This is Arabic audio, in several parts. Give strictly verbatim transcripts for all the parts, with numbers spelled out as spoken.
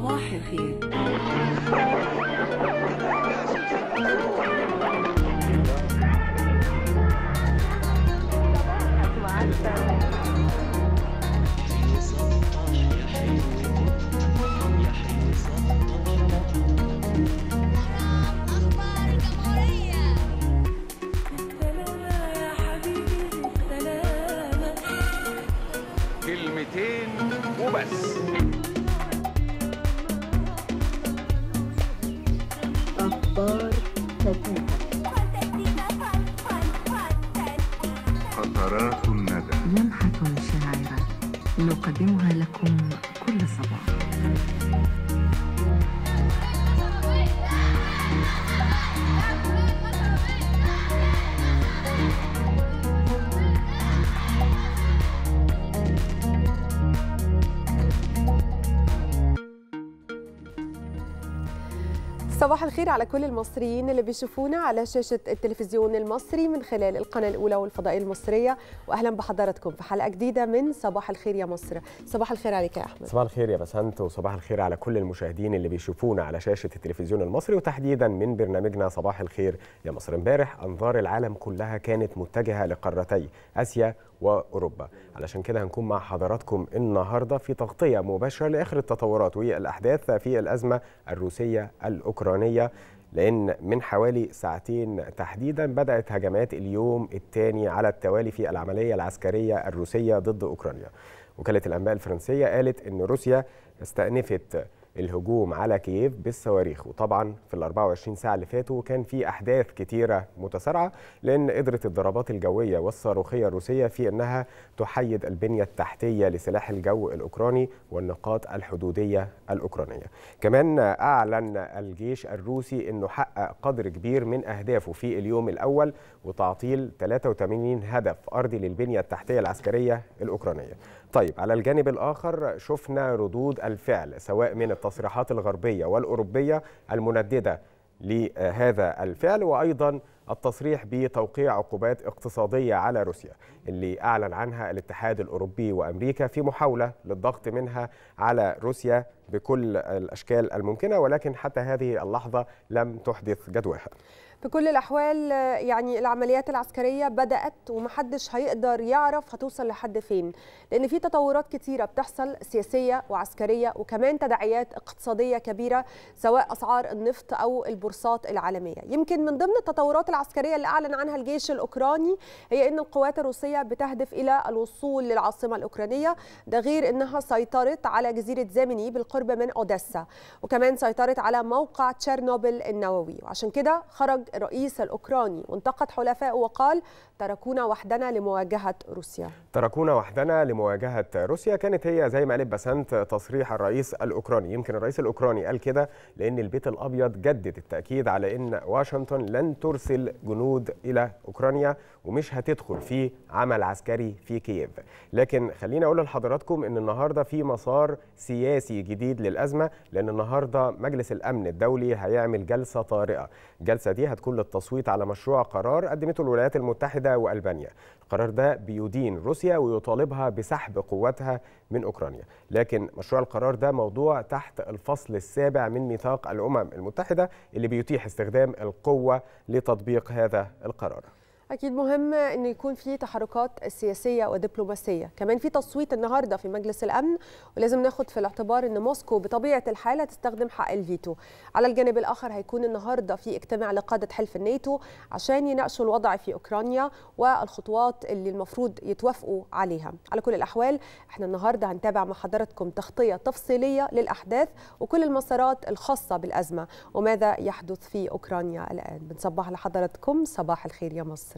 صباح الخير. كلمتين وبس. أخبار فتاة. قطرات الندى. لمحة شاعرة نقدمها لكم كل صباح. صباح الخير على كل المصريين اللي بيشوفونا على شاشة التلفزيون المصري من خلال القناة الأولى والفضائية المصرية، وأهلا بحضراتكم في حلقة جديدة من صباح الخير يا مصر. صباح الخير عليك يا أحمد. صباح الخير يا بسنت، وصباح الخير على كل المشاهدين اللي بيشوفونا على شاشة التلفزيون المصري، وتحديدا من برنامجنا صباح الخير يا مصر. امبارح أنظار العالم كلها كانت متجهة لقارتي آسيا وأوروبا، علشان كده هنكون مع حضراتكم النهاردة في تغطية مباشرة لآخر التطورات والأحداث في الأزمة الروسية الأوكرانية، لأن من حوالي ساعتين تحديدا بدأت هجمات اليوم الثاني على التوالي في العملية العسكرية الروسية ضد أوكرانيا. وكالة الأنباء الفرنسية قالت أن روسيا استأنفت الهجوم على كييف بالصواريخ، وطبعا في ال أربعة وعشرين ساعة اللي فاتوا كان في أحداث كتيرة متسارعة، لأن قدرت الضربات الجوية والصاروخية الروسية في أنها تحيد البنية التحتية لسلاح الجو الأوكراني والنقاط الحدودية الأوكرانية. كمان أعلن الجيش الروسي أنه حقق قدر كبير من أهدافه في اليوم الأول، وتعطيل ثلاثة وثمانين هدف أرضي للبنية التحتية العسكرية الأوكرانية. طيب، على الجانب الآخر شفنا ردود الفعل سواء من التصريحات الغربية والأوروبية المنددة لهذا الفعل، وأيضا التصريح بتوقيع عقوبات اقتصادية على روسيا اللي أعلن عنها الاتحاد الأوروبي وأمريكا في محاولة للضغط منها على روسيا بكل الأشكال الممكنة، ولكن حتى هذه اللحظة لم تحدث جدواها. في كل الأحوال يعني العمليات العسكرية بدأت ومحدش هيقدر يعرف هتوصل لحد فين، لأن في تطورات كتيرة بتحصل سياسية وعسكرية، وكمان تداعيات اقتصادية كبيرة سواء أسعار النفط أو البورصات العالمية. يمكن من ضمن التطورات العسكرية اللي أعلن عنها الجيش الأوكراني هي أن القوات الروسية بتهدف إلى الوصول للعاصمة الأوكرانية، ده غير أنها سيطرت على جزيرة زاميني بالقرب من أوديسا، وكمان سيطرت على موقع تشيرنوبل النووي. وعشان كده خرج الرئيس الأوكراني وانتقد حلفائه وقال: تركونا وحدنا لمواجهة روسيا. تركونا وحدنا لمواجهة روسيا كانت هي زي ما قالت بسنت تصريح الرئيس الأوكراني. يمكن الرئيس الأوكراني قال كده لأن البيت الأبيض جدد التأكيد على أن واشنطن لن ترسل جنود إلى أوكرانيا ومش هتدخل في عمل عسكري في كييف. لكن خليني أقول لحضراتكم أن النهاردة في مسار سياسي جديد للأزمة، لأن النهاردة مجلس الأمن الدولي هيعمل جلسة طارئة. الجلسة دي هتكون للتصويت على مشروع قرار قدمته الولايات المتحدة وألبانيا. القرار ده بيدين روسيا ويطالبها بسحب قواتها من أوكرانيا، لكن مشروع القرار ده موضوع تحت الفصل السابع من ميثاق الأمم المتحدة اللي بيتيح استخدام القوة لتطبيق هذا القرار. أكيد مهم أن يكون في تحركات سياسية ودبلوماسية. كمان في تصويت النهاردة في مجلس الأمن، ولازم ناخد في الاعتبار أن موسكو بطبيعة الحال تستخدم حق الفيتو. على الجانب الآخر هيكون النهاردة في اجتماع لقادة حلف الناتو عشان يناقشوا الوضع في أوكرانيا والخطوات اللي المفروض يتوافقوا عليها. على كل الأحوال احنا النهاردة هنتابع مع حضراتكم تغطية تفصيلية للأحداث وكل المسارات الخاصة بالأزمة وماذا يحدث في أوكرانيا الآن. بنصبح لحضراتكم صباح الخير يا مصر.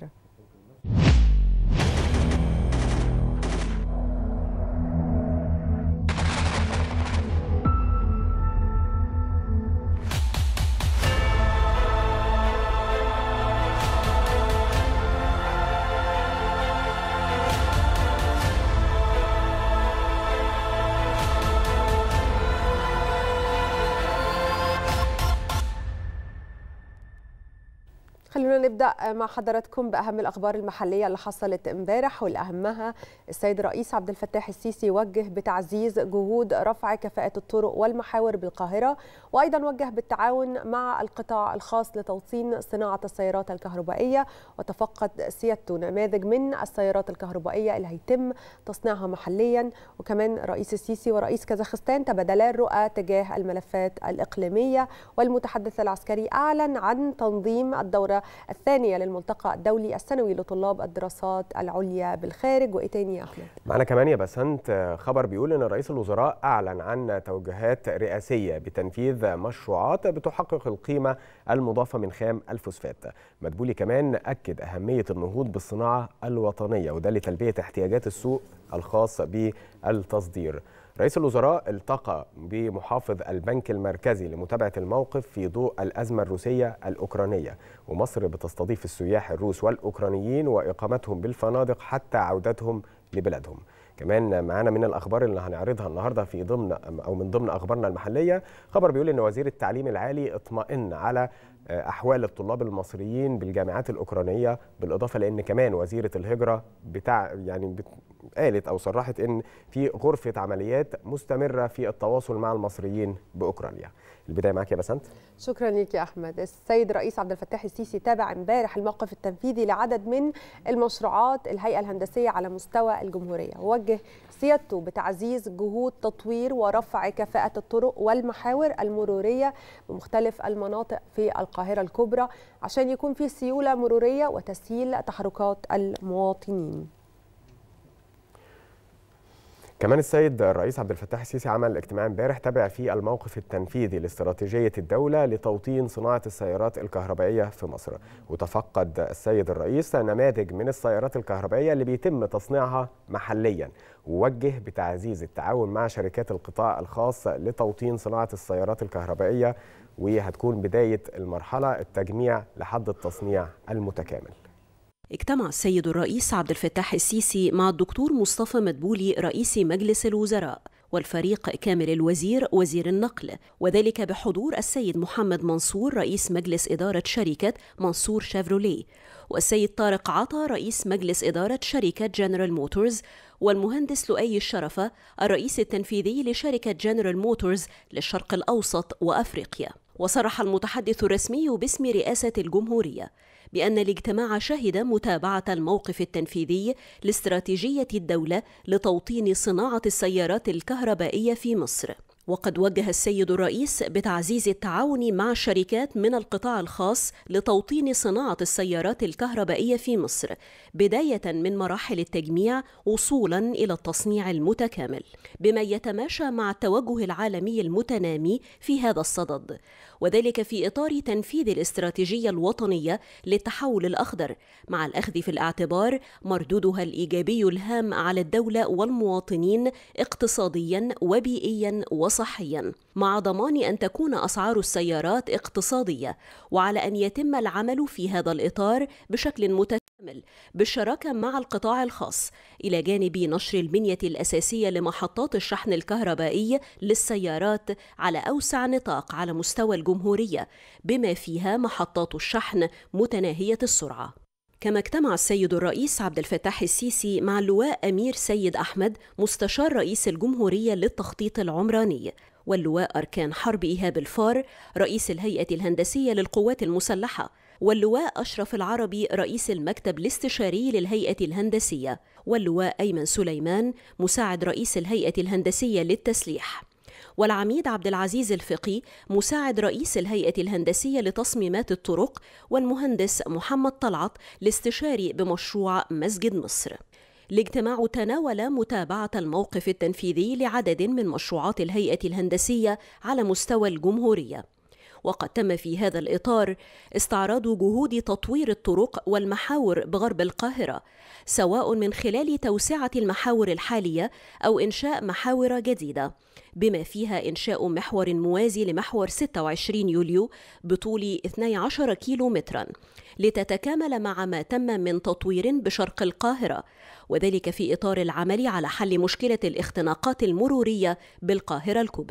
خلونا خلونا نبدأ مع حضراتكم بأهم الأخبار المحلية اللي حصلت امبارح، والأهمها السيد الرئيس عبد الفتاح السيسي وجه بتعزيز جهود رفع كفاءة الطرق والمحاور بالقاهرة، وأيضا وجه بالتعاون مع القطاع الخاص لتوطين صناعة السيارات الكهربائية، وتفقد سيادته نماذج من السيارات الكهربائية اللي هيتم تصنيعها محليا. وكمان رئيس السيسي ورئيس كازاخستان تبادلا الرؤى تجاه الملفات الإقليمية، والمتحدث العسكري أعلن عن تنظيم الدورة الثانية للملتقى الدولي السنوي لطلاب الدراسات العليا بالخارج. وإيه تاني يا أحمد؟ معنا كمان يا بسنت خبر بيقول إن رئيس الوزراء أعلن عن توجيهات رئاسية بتنفيذ مشروعات بتحقق القيمة المضافة من خام الفوسفات. مدبولي كمان أكد أهمية النهوض بالصناعة الوطنية، وده لتلبية احتياجات السوق الخاص بالتصدير. رئيس الوزراء التقى بمحافظ البنك المركزي لمتابعة الموقف في ضوء الأزمة الروسية الأوكرانية، ومصر بتستضيف السياح الروس والأوكرانيين وإقامتهم بالفنادق حتى عودتهم لبلادهم. كمان معانا من الأخبار اللي هنعرضها النهاردة في ضمن أو من ضمن أخبارنا المحلية خبر بيقول إن وزير التعليم العالي اطمئن على أحوال الطلاب المصريين بالجامعات الأوكرانية، بالإضافة لأن كمان وزيرة الهجرة بتاع يعني قالت أو صرحت إن في غرفة عمليات مستمرة في التواصل مع المصريين بأوكرانيا. البداية معك يا بسنت. شكرا لك يا أحمد. السيد الرئيس عبد الفتاح السيسي تابع امبارح الموقف التنفيذي لعدد من المشروعات الهيئة الهندسية على مستوى الجمهورية، ووجه سيادته بتعزيز جهود تطوير ورفع كفاءة الطرق والمحاور المرورية بمختلف المناطق في القاهرة الكبرى عشان يكون في سيولة مرورية وتسهيل تحركات المواطنين. كمان السيد الرئيس عبد الفتاح السيسي عمل اجتماع امبارح تابع فيه الموقف التنفيذي لاستراتيجية الدولة لتوطين صناعة السيارات الكهربائية في مصر، وتفقد السيد الرئيس نماذج من السيارات الكهربائية اللي بيتم تصنيعها محليا، ووجه بتعزيز التعاون مع شركات القطاع الخاص لتوطين صناعة السيارات الكهربائية، وهتكون بداية المرحلة التجميع لحد التصنيع المتكامل. اجتمع السيد الرئيس عبد الفتاح السيسي مع الدكتور مصطفى مدبولي رئيس مجلس الوزراء والفريق كامل الوزير وزير النقل، وذلك بحضور السيد محمد منصور رئيس مجلس إدارة شركة منصور شيفروليه، والسيد طارق عطا رئيس مجلس إدارة شركة جنرال موتورز، والمهندس لؤي الشرفة الرئيس التنفيذي لشركة جنرال موتورز للشرق الأوسط وأفريقيا. وصرح المتحدث الرسمي باسم رئاسة الجمهورية بأن الاجتماع شهد متابعة الموقف التنفيذي لاستراتيجية الدولة لتوطين صناعة السيارات الكهربائية في مصر. وقد وجه السيد الرئيس بتعزيز التعاون مع الشركات من القطاع الخاص لتوطين صناعة السيارات الكهربائية في مصر، بداية من مراحل التجميع وصولا إلى التصنيع المتكامل، بما يتماشى مع التوجه العالمي المتنامي في هذا الصدد، وذلك في إطار تنفيذ الاستراتيجية الوطنية للتحول الأخضر، مع الأخذ في الاعتبار مردودها الإيجابي الهام على الدولة والمواطنين اقتصاديا وبيئيا وصحيا، مع ضمان أن تكون أسعار السيارات اقتصادية، وعلى أن يتم العمل في هذا الإطار بشكل متكامل بالشراكة مع القطاع الخاص، إلى جانب نشر البنية الأساسية لمحطات الشحن الكهربائي للسيارات على أوسع نطاق على مستوى الجمهورية، بما فيها محطات الشحن متناهية السرعة. كما اجتمع السيد الرئيس عبد الفتاح السيسي مع اللواء أمير سيد أحمد مستشار رئيس الجمهورية للتخطيط العمراني، واللواء أركان حرب إيهاب الفار رئيس الهيئة الهندسية للقوات المسلحة، واللواء أشرف العربي رئيس المكتب الاستشاري للهيئة الهندسية، واللواء أيمن سليمان مساعد رئيس الهيئة الهندسية للتسليح، والعميد عبد العزيز الفقي مساعد رئيس الهيئة الهندسية لتصميمات الطرق، والمهندس محمد طلعت الاستشاري بمشروع مسجد مصر. الاجتماع تناول متابعة الموقف التنفيذي لعدد من مشروعات الهيئة الهندسية على مستوى الجمهورية، وقد تم في هذا الإطار استعراض جهود تطوير الطرق والمحاور بغرب القاهرة، سواء من خلال توسعة المحاور الحالية أو إنشاء محاور جديدة، بما فيها إنشاء محور موازي لمحور ستة وعشرين يوليو بطول اثني عشر كيلو مترا لتتكامل مع ما تم من تطوير بشرق القاهرة، وذلك في إطار العمل على حل مشكلة الاختناقات المرورية بالقاهرة الكبرى.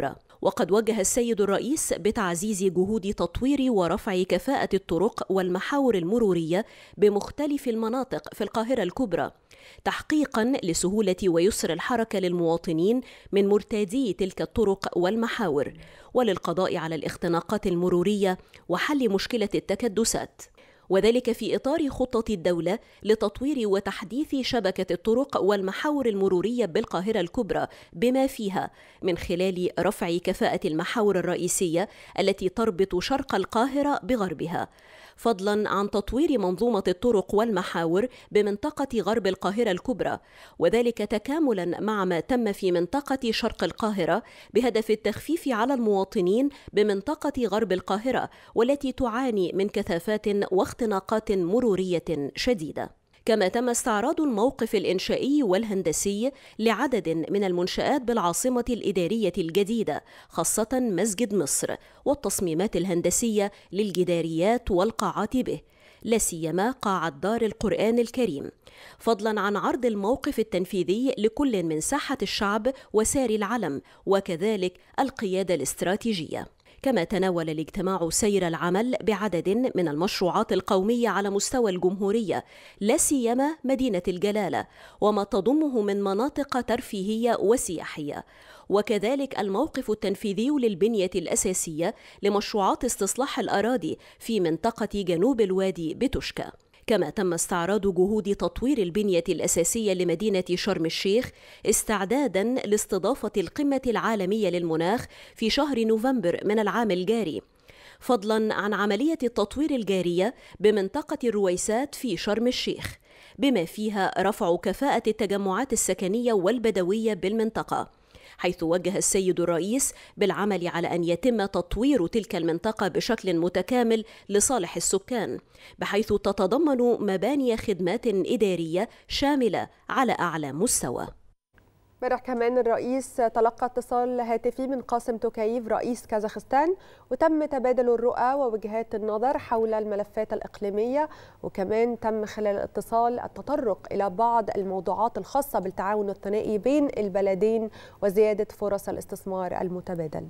وقد وجه السيد الرئيس بتعزيز جهود تطوير ورفع كفاءة الطرق والمحاور المرورية بمختلف المناطق في القاهرة الكبرى، تحقيقاً لسهولة ويسر الحركة للمواطنين من مرتادي تلك الطرق والمحاور، وللقضاء على الاختناقات المرورية وحل مشكلة التكدسات، وذلك في إطار خطة الدولة لتطوير وتحديث شبكة الطرق والمحاور المرورية بالقاهرة الكبرى بما فيها من خلال رفع كفاءة المحاور الرئيسية التي تربط شرق القاهرة بغربها، فضلاً عن تطوير منظومة الطرق والمحاور بمنطقة غرب القاهرة الكبرى، وذلك تكاملاً مع ما تم في منطقة شرق القاهرة بهدف التخفيف على المواطنين بمنطقة غرب القاهرة والتي تعاني من كثافات واختناقات مرورية شديدة. كما تم استعراض الموقف الإنشائي والهندسي لعدد من المنشآت بالعاصمة الإدارية الجديدة، خاصة مسجد مصر، والتصميمات الهندسية للجداريات والقاعات به، لا سيما قاعة دار القرآن الكريم، فضلا عن عرض الموقف التنفيذي لكل من ساحة الشعب وسار العلم وكذلك القيادة الاستراتيجية. كما تناول الاجتماع سير العمل بعدد من المشروعات القومية على مستوى الجمهورية، لا سيما مدينة الجلالة وما تضمه من مناطق ترفيهية وسياحية، وكذلك الموقف التنفيذي للبنية الأساسية لمشروعات استصلاح الأراضي في منطقة جنوب الوادي بتوشكا. كما تم استعراض جهود تطوير البنية الأساسية لمدينة شرم الشيخ استعداداً لاستضافة القمة العالمية للمناخ في شهر نوفمبر من العام الجاري، فضلاً عن عملية التطوير الجارية بمنطقة الرويسات في شرم الشيخ، بما فيها رفع كفاءة التجمعات السكنية والبدوية بالمنطقة، حيث وجه السيد الرئيس بالعمل على أن يتم تطوير تلك المنطقة بشكل متكامل لصالح السكان، بحيث تتضمن مباني خدمات إدارية شاملة على أعلى مستوى. امبارح كمان الرئيس تلقى اتصال هاتفي من قاسم توكاييف رئيس كازاخستان، وتم تبادل الرؤى ووجهات النظر حول الملفات الإقليمية، وكمان تم خلال الاتصال التطرق إلى بعض الموضوعات الخاصة بالتعاون الثنائي بين البلدين وزيادة فرص الاستثمار المتبادل.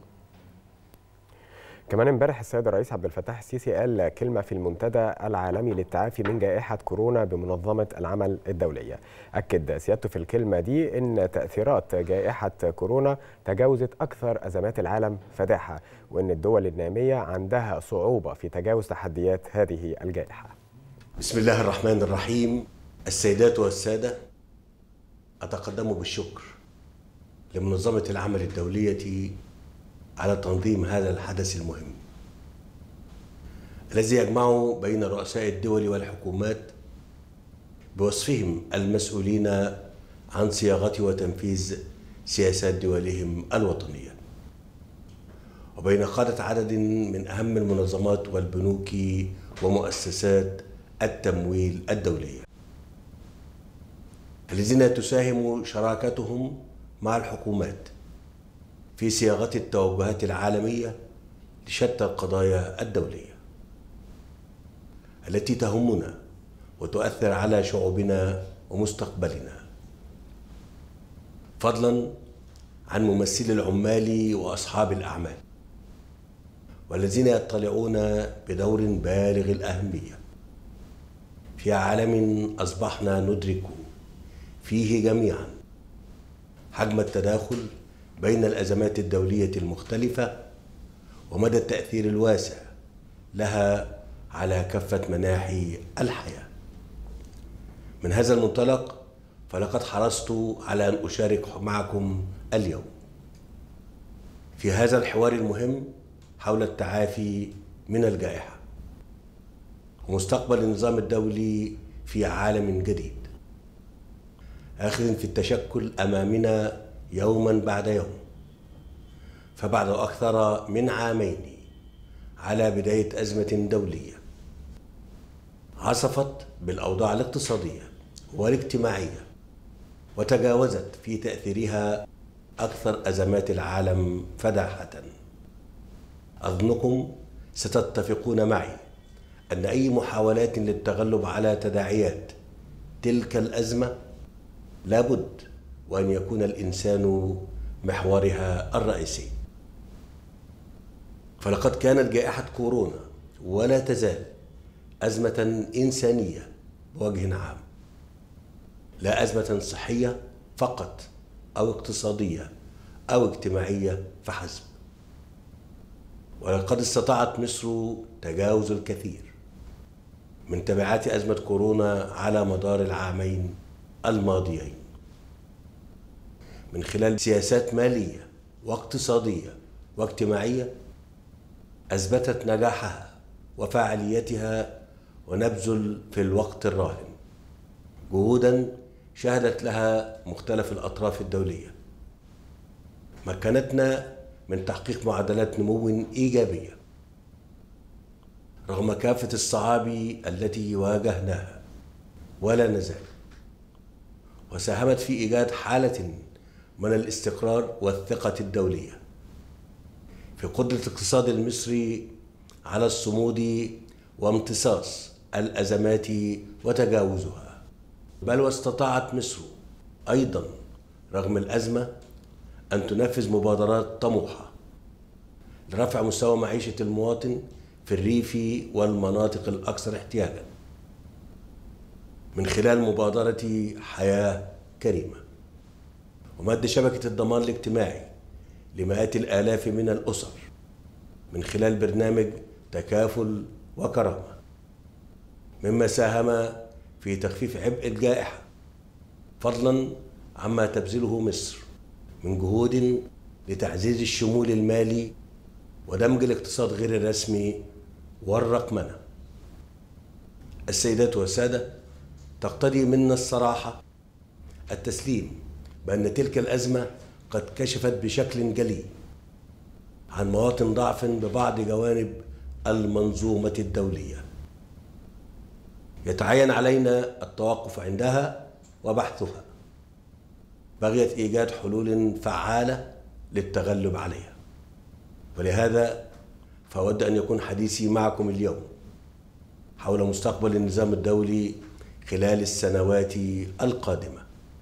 كمان امبارح السيد الرئيس عبد الفتاح السيسي قال كلمة في المنتدى العالمي للتعافي من جائحة كورونا بمنظمة العمل الدولية. أكد سيادته في الكلمة دي أن تأثيرات جائحة كورونا تجاوزت أكثر أزمات العالم فداحة، وأن الدول النامية عندها صعوبة في تجاوز تحديات هذه الجائحة. بسم الله الرحمن الرحيم. السيدات والسادة، أتقدم بالشكر لمنظمة العمل الدولية على تنظيم هذا الحدث المهم الذي يجمع بين رؤساء الدول والحكومات بوصفهم المسؤولين عن صياغة وتنفيذ سياسات دولهم الوطنية، وبين قادة عدد من أهم المنظمات والبنوك ومؤسسات التمويل الدولية الذين تساهم شراكتهم مع الحكومات في صياغة التوجهات العالمية لشتى القضايا الدولية التي تهمنا وتؤثر على شعوبنا ومستقبلنا، فضلا عن ممثلي العمال وأصحاب الأعمال والذين يطلعون بدور بالغ الأهمية في عالم أصبحنا ندرك فيه جميعا حجم التداخل بين الأزمات الدولية المختلفة ومدى التأثير الواسع لها على كافة مناحي الحياة. من هذا المنطلق فلقد حرصت على أن أشارك معكم اليوم في هذا الحوار المهم حول التعافي من الجائحة ومستقبل النظام الدولي في عالم جديد آخذ في التشكل أمامنا يوما بعد يوم، فبعد أكثر من عامين على بداية أزمة دولية عصفت بالأوضاع الاقتصادية والاجتماعية وتجاوزت في تأثيرها أكثر أزمات العالم فداحة. أظنكم ستتفقون معي أن أي محاولات للتغلب على تداعيات تلك الأزمة لابد وأن يكون الإنسان محورها الرئيسي. فلقد كانت جائحة كورونا ولا تزال أزمة إنسانية بوجه عام، لا أزمة صحية فقط أو اقتصادية أو اجتماعية فحسب. ولقد استطاعت مصر تجاوز الكثير من تبعات أزمة كورونا على مدار العامين الماضيين من خلال سياسات مالية واقتصادية واجتماعية أثبتت نجاحها وفاعليتها، ونبذل في الوقت الراهن جهودا شهدت لها مختلف الأطراف الدولية، مكنتنا من تحقيق معدلات نمو إيجابية رغم كافة الصعاب التي واجهناها ولا نزال، وساهمت في إيجاد حالة من الاستقرار والثقة الدولية في قدرة الاقتصاد المصري على الصمود وامتصاص الأزمات وتجاوزها. بل واستطاعت مصر أيضا رغم الأزمة أن تنفذ مبادرات طموحة لرفع مستوى معيشة المواطن في الريف والمناطق الأكثر احتياجا من خلال مبادرة حياة كريمة، ومد شبكة الضمان الاجتماعي لمئات الآلاف من الأسر من خلال برنامج تكافل وكرامة، مما ساهم في تخفيف عبء الجائحة، فضلا عما تبذله مصر من جهود لتعزيز الشمول المالي ودمج الاقتصاد غير الرسمي والرقمنة. السيدات والسادة، تقتضي منا الصراحة التسليم بأن تلك الأزمة قد كشفت بشكل جلي عن مواطن ضعف ببعض جوانب المنظومة الدولية، يتعين علينا التوقف عندها وبحثها بغية إيجاد حلول فعالة للتغلب عليها. ولهذا فأود أن يكون حديثي معكم اليوم حول مستقبل النظام الدولي خلال السنوات القادمة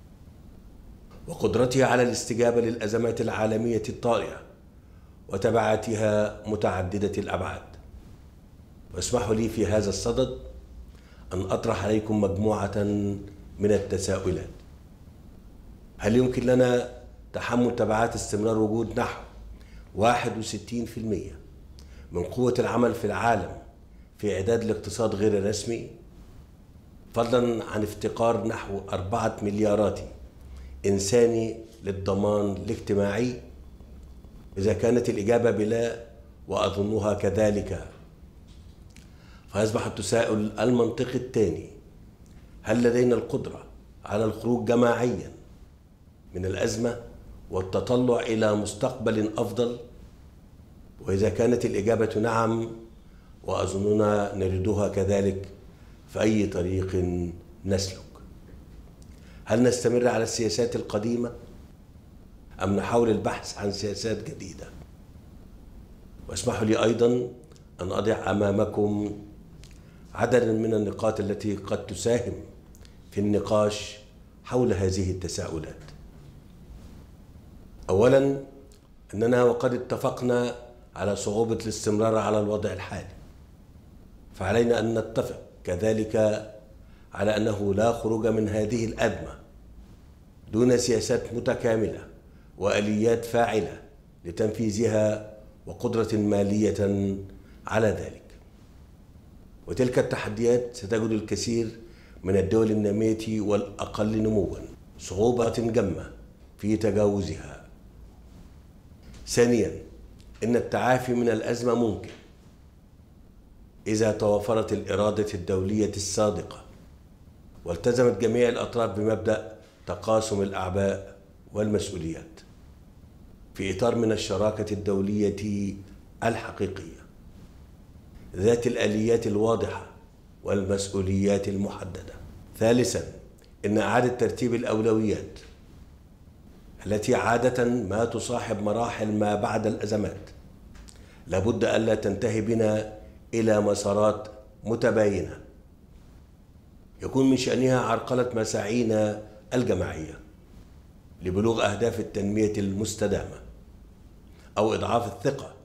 وقدرته على الاستجابة للأزمات العالمية الطارئة وتبعاتها متعددة الأبعاد. واسمحوا لي في هذا الصدد أن أطرح عليكم مجموعة من التساؤلات. هل يمكن لنا تحمل تبعات استمرار وجود نحو واحد وستين بالمئة من قوة العمل في العالم في إعداد الاقتصاد غير الرسمي، فضلا عن افتقار نحو أربعة مليارات إنساني للضمان الاجتماعي؟ إذا كانت الإجابة بلا، وأظنها كذلك، فيصبح التساؤل المنطقي الثاني: هل لدينا القدرة على الخروج جماعيا من الأزمة والتطلع إلى مستقبل أفضل؟ وإذا كانت الإجابة نعم، وأظننا نريدها كذلك، فأي طريق نسلك؟ هل نستمر على السياسات القديمة أم نحاول البحث عن سياسات جديدة؟ واسمحوا لي أيضا أن أضع أمامكم عددا من النقاط التي قد تساهم في النقاش حول هذه التساؤلات. أولا، أننا وقد اتفقنا على صعوبة الاستمرار على الوضع الحالي، فعلينا أن نتفق كذلك على أنه لا خروج من هذه الأزمة دون سياسات متكاملة وآليات فاعلة لتنفيذها وقدرة مالية على ذلك. وتلك التحديات ستجد الكثير من الدول النامية والأقل نموا صعوبة جمة في تجاوزها. ثانيا، إن التعافي من الأزمة ممكن إذا توافرت الإرادة الدولية الصادقة والتزمت جميع الأطراف بمبدأ تقاسم الأعباء والمسؤوليات في إطار من الشراكة الدولية الحقيقية ذات الآليات الواضحة والمسؤوليات المحددة. ثالثا، إن إعادة ترتيب الأولويات التي عادة ما تصاحب مراحل ما بعد الأزمات لابد ألا تنتهي بنا إلى مسارات متباينة يكون من شأنها عرقلة مساعينا الجماعية لبلوغ أهداف التنمية المستدامة أو إضعاف الثقة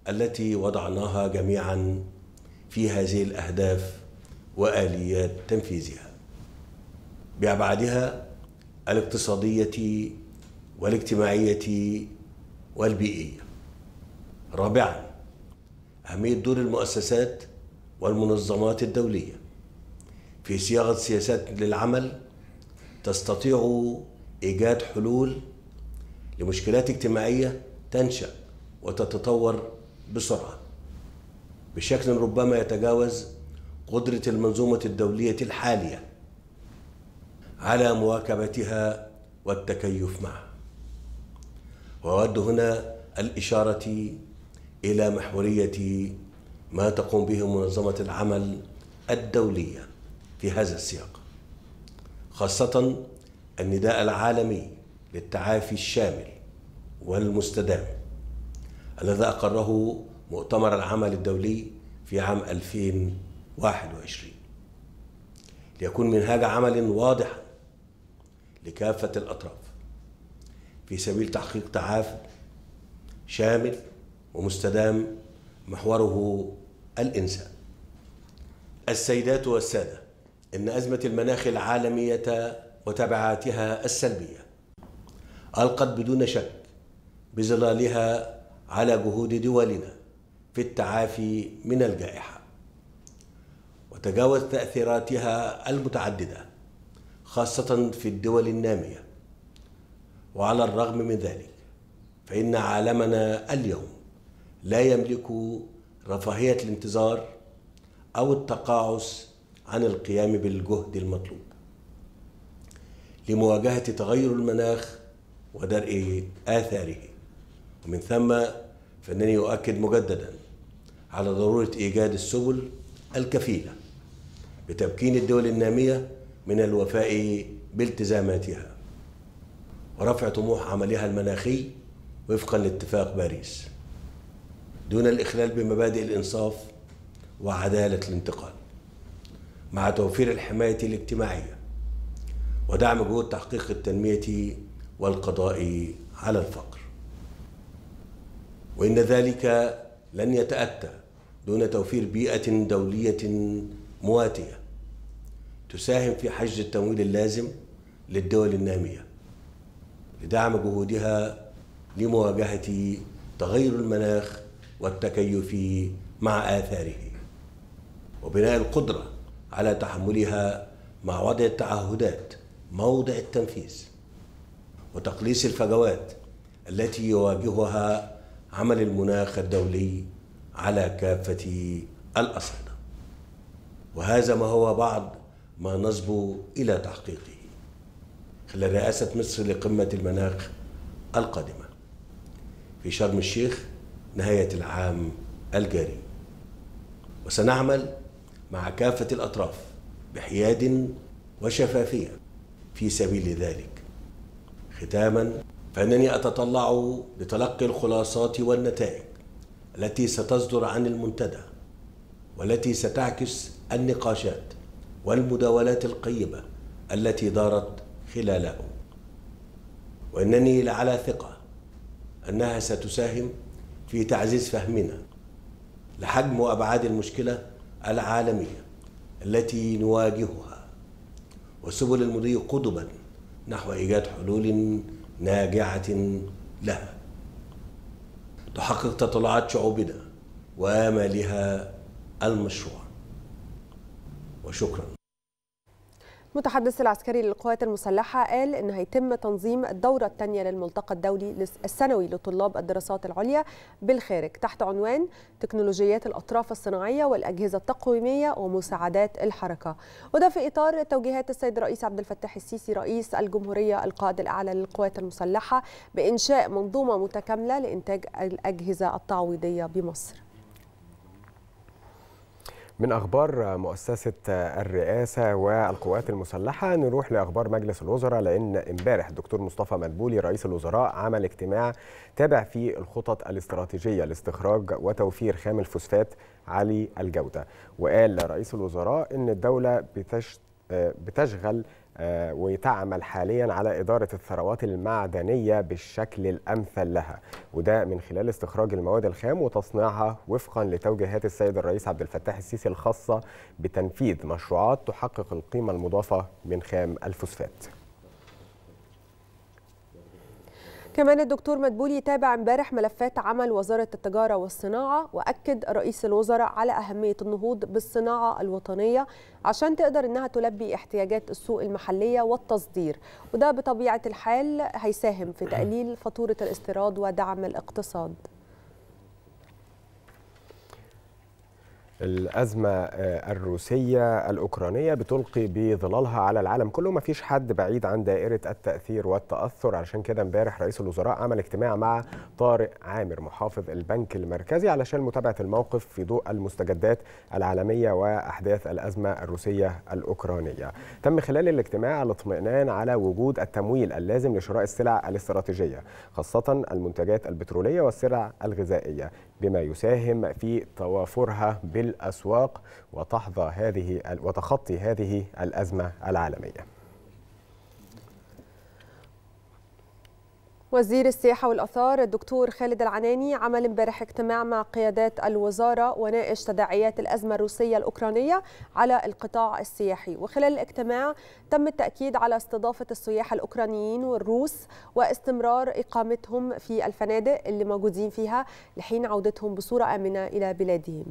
التي وضعناها جميعا في هذه الأهداف وآليات تنفيذها بأبعادها الاقتصادية والاجتماعية والبيئية. رابعا، أهمية دور المؤسسات والمنظمات الدولية في صياغة سياسات للعمل تستطيع إيجاد حلول لمشكلات اجتماعية تنشأ وتتطور بسرعة بشكل ربما يتجاوز قدرة المنظومة الدولية الحالية على مواكبتها والتكيف معها. وأود هنا الإشارة إلى محورية ما تقوم به منظمة العمل الدولية في هذا السياق، خاصة النداء العالمي للتعافي الشامل والمستدام الذي أقره مؤتمر العمل الدولي في عام ألفين وواحد وعشرين ليكون منهاج عمل واضحا لكافة الأطراف في سبيل تحقيق تعافي شامل ومستدام محوره الإنسان. السيدات والسادة، إن أزمة المناخ العالمية وتبعاتها السلبية ألقت بدون شك بظلالها على جهود دولنا في التعافي من الجائحة وتجاوز تأثيراتها المتعددة خاصة في الدول النامية. وعلى الرغم من ذلك فإن عالمنا اليوم لا يملك رفاهية الانتظار أو التقاعس عن القيام بالجهد المطلوب لمواجهة تغير المناخ ودرء آثاره. ومن ثم فإنني أؤكد مجددا على ضرورة إيجاد السبل الكفيلة بتمكين الدول النامية من الوفاء بالتزاماتها ورفع طموح عملها المناخي وفقا لاتفاق باريس دون الإخلال بمبادئ الإنصاف وعدالة الانتقال، مع توفير الحماية الاجتماعية ودعم جهود تحقيق التنمية والقضاء على الفقر. وإن ذلك لن يتأتى دون توفير بيئة دولية مواتية تساهم في حشد التمويل اللازم للدول النامية لدعم جهودها لمواجهة تغير المناخ والتكيف مع آثاره وبناء القدرة على تحملها مع وضع التعهدات موضع التنفيذ وتقليص الفجوات التي يواجهها عمل المناخ الدولي على كافة الأصعدة. وهذا ما هو بعض ما نصبو إلى تحقيقه خلال رئاسة مصر لقمة المناخ القادمة في شرم الشيخ نهاية العام الجاري. وسنعمل مع كافة الأطراف بحياد وشفافية في سبيل ذلك. ختاما، فإنني أتطلع لتلقي الخلاصات والنتائج التي ستصدر عن المنتدى والتي ستعكس النقاشات والمداولات القيمة التي دارت خلاله. وإنني لعلى ثقة أنها ستساهم في تعزيز فهمنا لحجم وأبعاد المشكلة العالمية التي نواجهها وسبل المضي قدما نحو إيجاد حلول ناجعة لها تحقق تطلعات شعوبنا وآمالها المشروعة. وشكرا. المتحدث العسكري للقوات المسلحة قال إن هيتم تنظيم الدورة الثانية للملتقى الدولي السنوي لطلاب الدراسات العليا بالخارج تحت عنوان تكنولوجيات الأطراف الصناعية والأجهزة التقويمية ومساعدات الحركة، وده في إطار توجيهات السيد الرئيس عبد الفتاح السيسي رئيس الجمهورية القائد الأعلى للقوات المسلحة بإنشاء منظومة متكاملة لإنتاج الأجهزة التعويضية بمصر. من أخبار مؤسسة الرئاسة والقوات المسلحة نروح لأخبار مجلس الوزراء، لأن امبارح الدكتور مصطفى مدبولي رئيس الوزراء عمل اجتماع تابع فيه الخطط الاستراتيجية لاستخراج وتوفير خام الفوسفات عالي الجودة. وقال رئيس الوزراء إن الدولة بتش... بتشغل وتعمل حاليا على إدارة الثروات المعدنية بالشكل الأمثل لها، وده من خلال استخراج المواد الخام وتصنيعها وفقا لتوجيهات السيد الرئيس عبد الفتاح السيسي الخاصة بتنفيذ مشروعات تحقق القيمة المضافة من خام الفوسفات. كمان الدكتور مدبولي تابع امبارح ملفات عمل وزارة التجارة والصناعة، وأكد رئيس الوزراء على أهمية النهوض بالصناعة الوطنية عشان تقدر إنها تلبي احتياجات السوق المحلية والتصدير، وده بطبيعة الحال هيساهم في تقليل فاتورة الاستيراد ودعم الاقتصاد. الأزمة الروسية الأوكرانية بتلقي بظلالها على العالم كله، ما فيش حد بعيد عن دائرة التأثير والتأثر. علشان كده امبارح رئيس الوزراء عمل اجتماع مع طارق عامر محافظ البنك المركزي علشان متابعة الموقف في ضوء المستجدات العالمية وأحداث الأزمة الروسية الأوكرانية. تم خلال الاجتماع الاطمئنان على وجود التمويل اللازم لشراء السلع الاستراتيجية، خاصة المنتجات البترولية والسلع الغذائية، بما يساهم في توافرها بالأسواق وتحظى هذه وتخطي هذه الأزمة العالمية. وزير السياحة والآثار الدكتور خالد العناني عمل امبارح اجتماع مع قيادات الوزارة وناقش تداعيات الأزمة الروسية الأوكرانية على القطاع السياحي، وخلال الاجتماع تم التأكيد على استضافة السياح الأوكرانيين والروس واستمرار إقامتهم في الفنادق اللي موجودين فيها لحين عودتهم بصورة آمنة إلى بلادهم.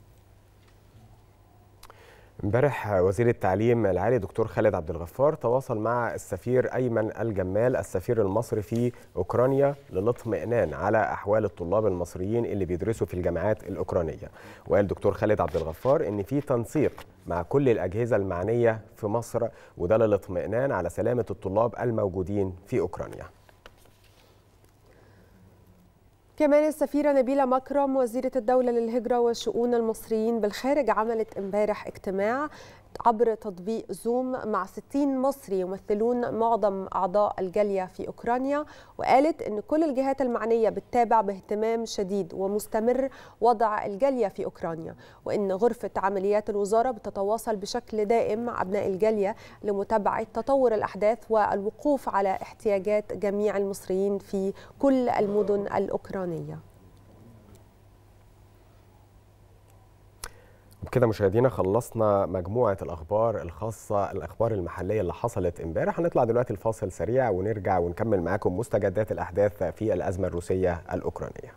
امبارح وزير التعليم العالي دكتور خالد عبد الغفار تواصل مع السفير أيمن الجمال السفير المصري في أوكرانيا للاطمئنان على أحوال الطلاب المصريين اللي بيدرسوا في الجامعات الأوكرانية. وقال دكتور خالد عبد الغفار إن في تنسيق مع كل الأجهزة المعنية في مصر، وده للاطمئنان على سلامة الطلاب الموجودين في أوكرانيا. كمان السفيرة نبيلة مكرم وزيرة الدولة للهجرة وشؤون المصريين بالخارج عملت امبارح اجتماع عبر تطبيق زوم مع ستين مصري يمثلون معظم أعضاء الجالية في أوكرانيا، وقالت أن كل الجهات المعنية بتتابع باهتمام شديد ومستمر وضع الجالية في أوكرانيا، وأن غرفة عمليات الوزارة بتتواصل بشكل دائم مع أبناء الجالية لمتابعة تطور الأحداث والوقوف على احتياجات جميع المصريين في كل المدن الأوكرانية. وبكده مشاهدينا خلصنا مجموعة الأخبار الخاصة الأخبار المحلية اللي حصلت امبارح. هنطلع دلوقتي الفاصل سريع ونرجع ونكمل معاكم مستجدات الأحداث في الأزمة الروسية الأوكرانية.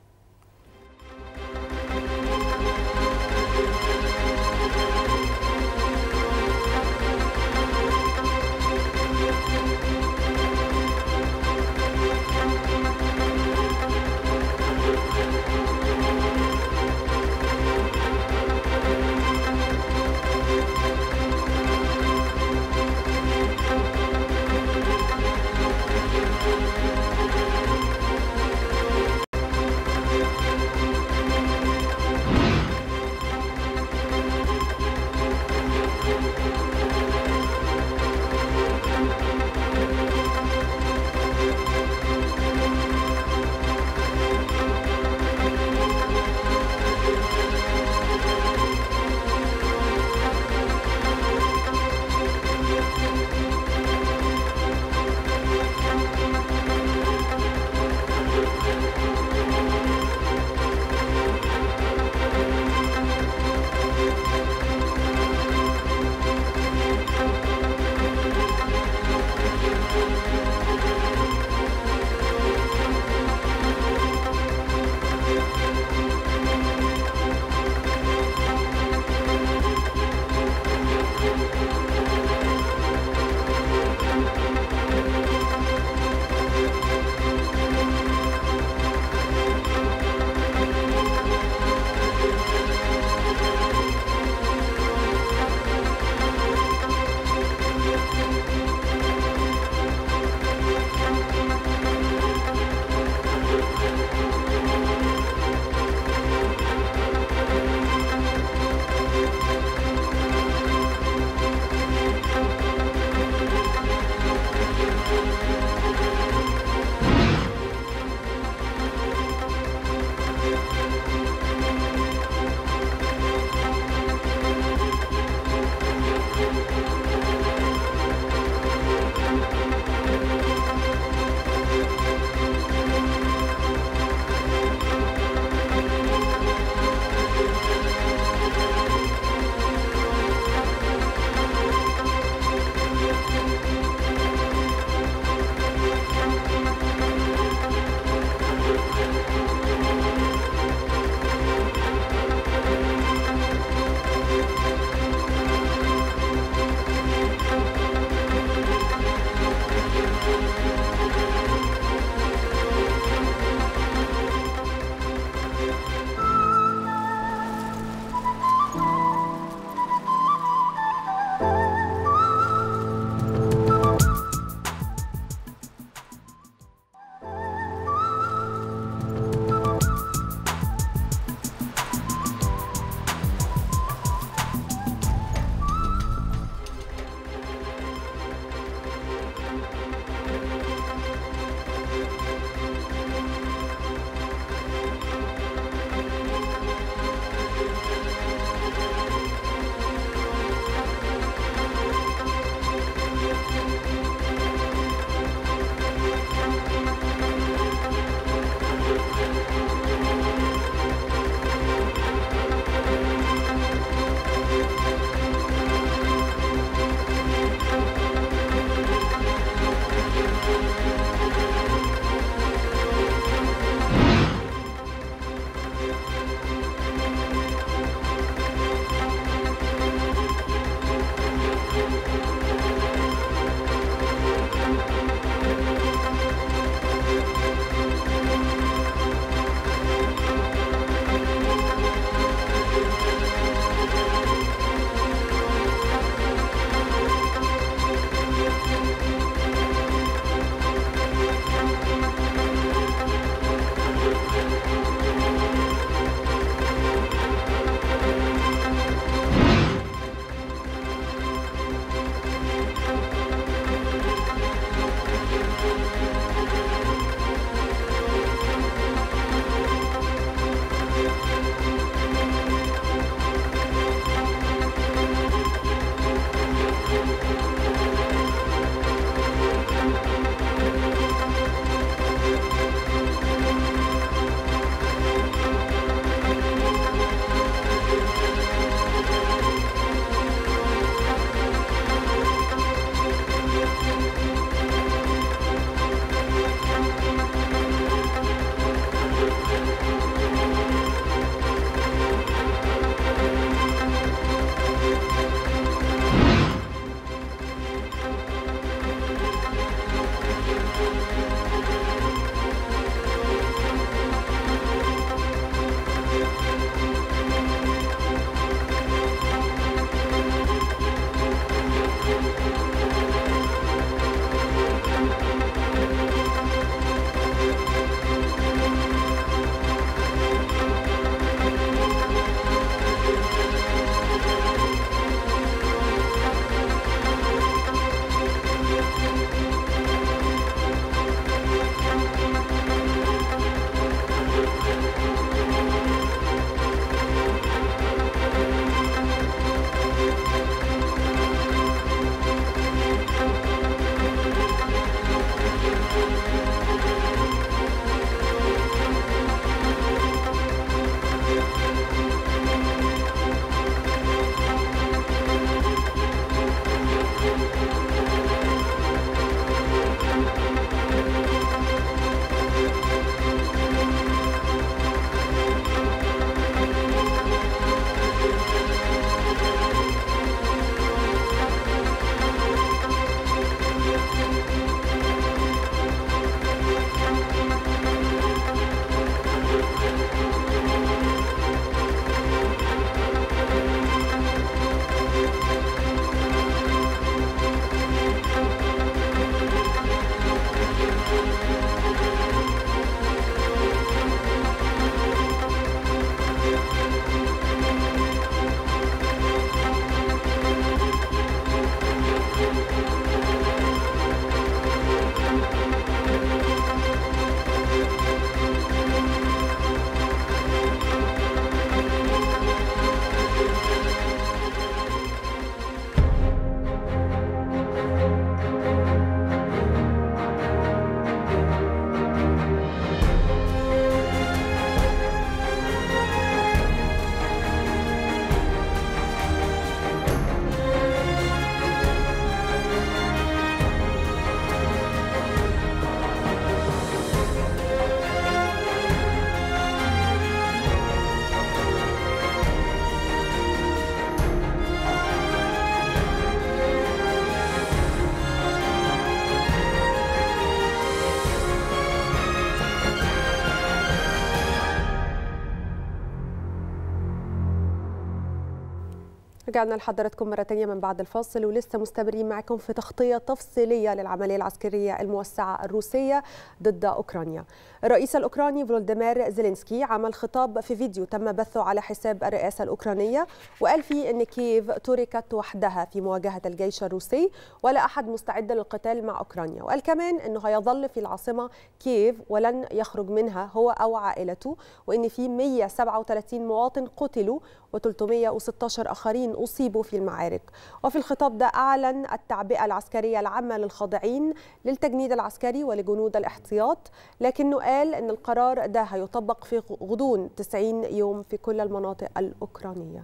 ورجعنا لحضراتكم مرة تانية من بعد الفاصل، ولسه مستمرين معكم في تغطية تفصيلية للعملية العسكرية الموسعة الروسية ضد أوكرانيا. الرئيس الأوكراني فولوديمير زيلينسكي عمل خطاب في فيديو تم بثه على حساب الرئاسة الأوكرانية، وقال فيه أن كييف تركت وحدها في مواجهة الجيش الروسي ولا أحد مستعد للقتال مع أوكرانيا، وقال كمان أنه هيظل في العاصمة كييف ولن يخرج منها هو أو عائلته، وأن في مئة وسبعة وثلاثين مواطن قتلوا وثلاثمئة وستة عشر آخرين أصيبوا في المعارك. وفي الخطاب ده أعلن التعبئة العسكرية العامة للخاضعين للتجنيد العسكري ولجنود الاحتياط، لكنه قال أن القرار ده هيطبق في غضون تسعين يوم في كل المناطق الأوكرانية.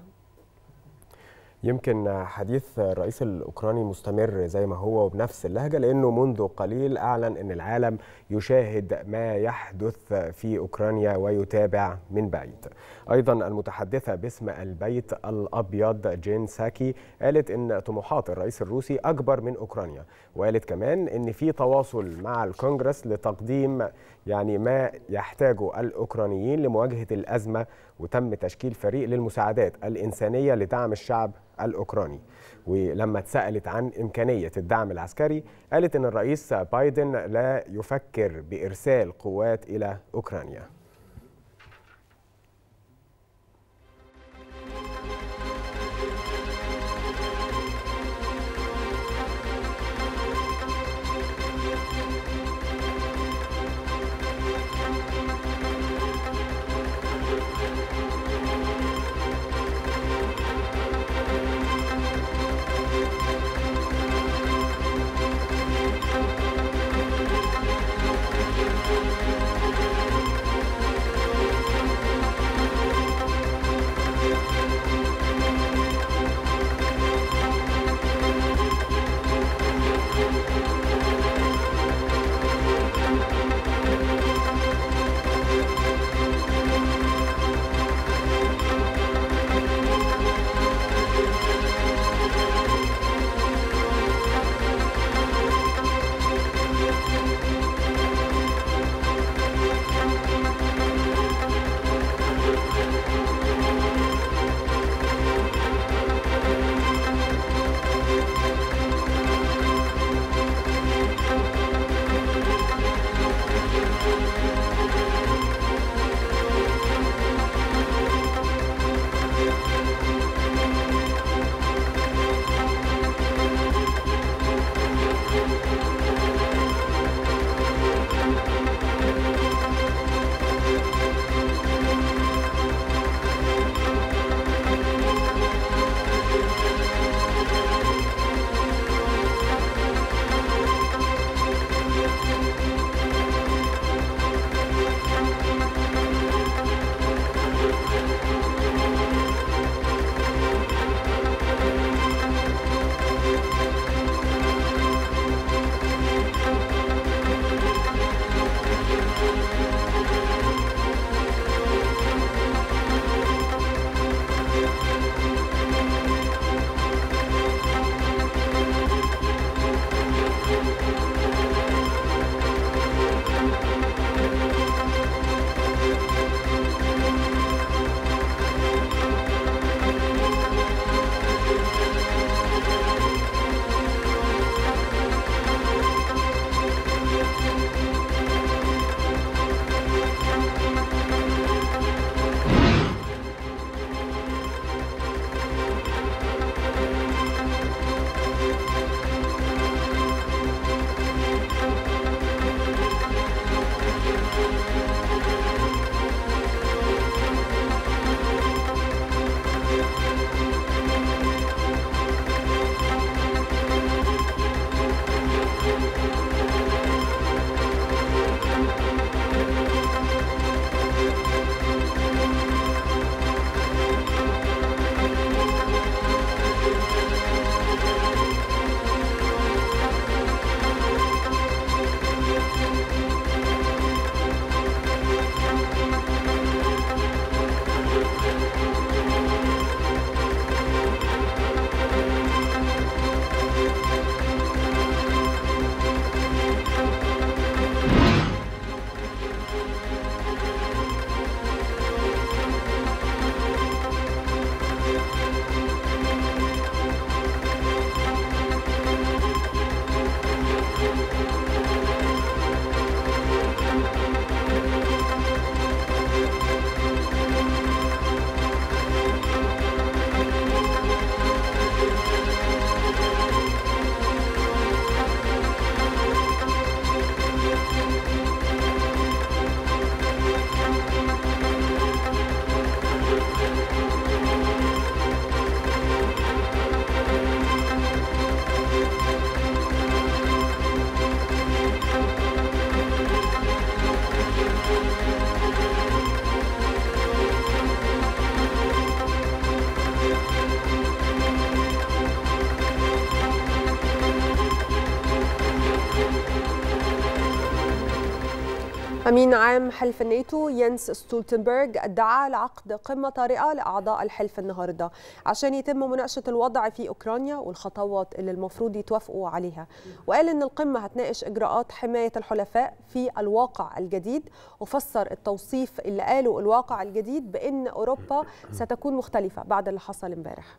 يمكن حديث الرئيس الأوكراني مستمر زي ما هو وبنفس اللهجة، لأنه منذ قليل أعلن أن العالم يشاهد ما يحدث في أوكرانيا ويتابع من بعيد. أيضا المتحدثة باسم البيت الأبيض جين ساكي قالت أن طموحات الرئيس الروسي أكبر من أوكرانيا، وقالت كمان أن في تواصل مع الكونغرس لتقديم يعني ما يحتاجه الأوكرانيين لمواجهة الأزمة، وتم تشكيل فريق للمساعدات الإنسانية لدعم الشعب الأوكراني. ولما اتسألت عن إمكانية الدعم العسكري قالت أن الرئيس بايدن لا يفكر بإرسال قوات إلى أوكرانيا. عام حلف الناتو ينس ستولتنبرغ دعا لعقد قمة طارئة لأعضاء الحلف النهاردة عشان يتم مناقشة الوضع في أوكرانيا والخطوات اللي المفروض يتوافقوا عليها، وقال إن القمة هتناقش إجراءات حماية الحلفاء في الواقع الجديد، وفسر التوصيف اللي قاله الواقع الجديد بأن أوروبا ستكون مختلفة بعد اللي حصل امبارح.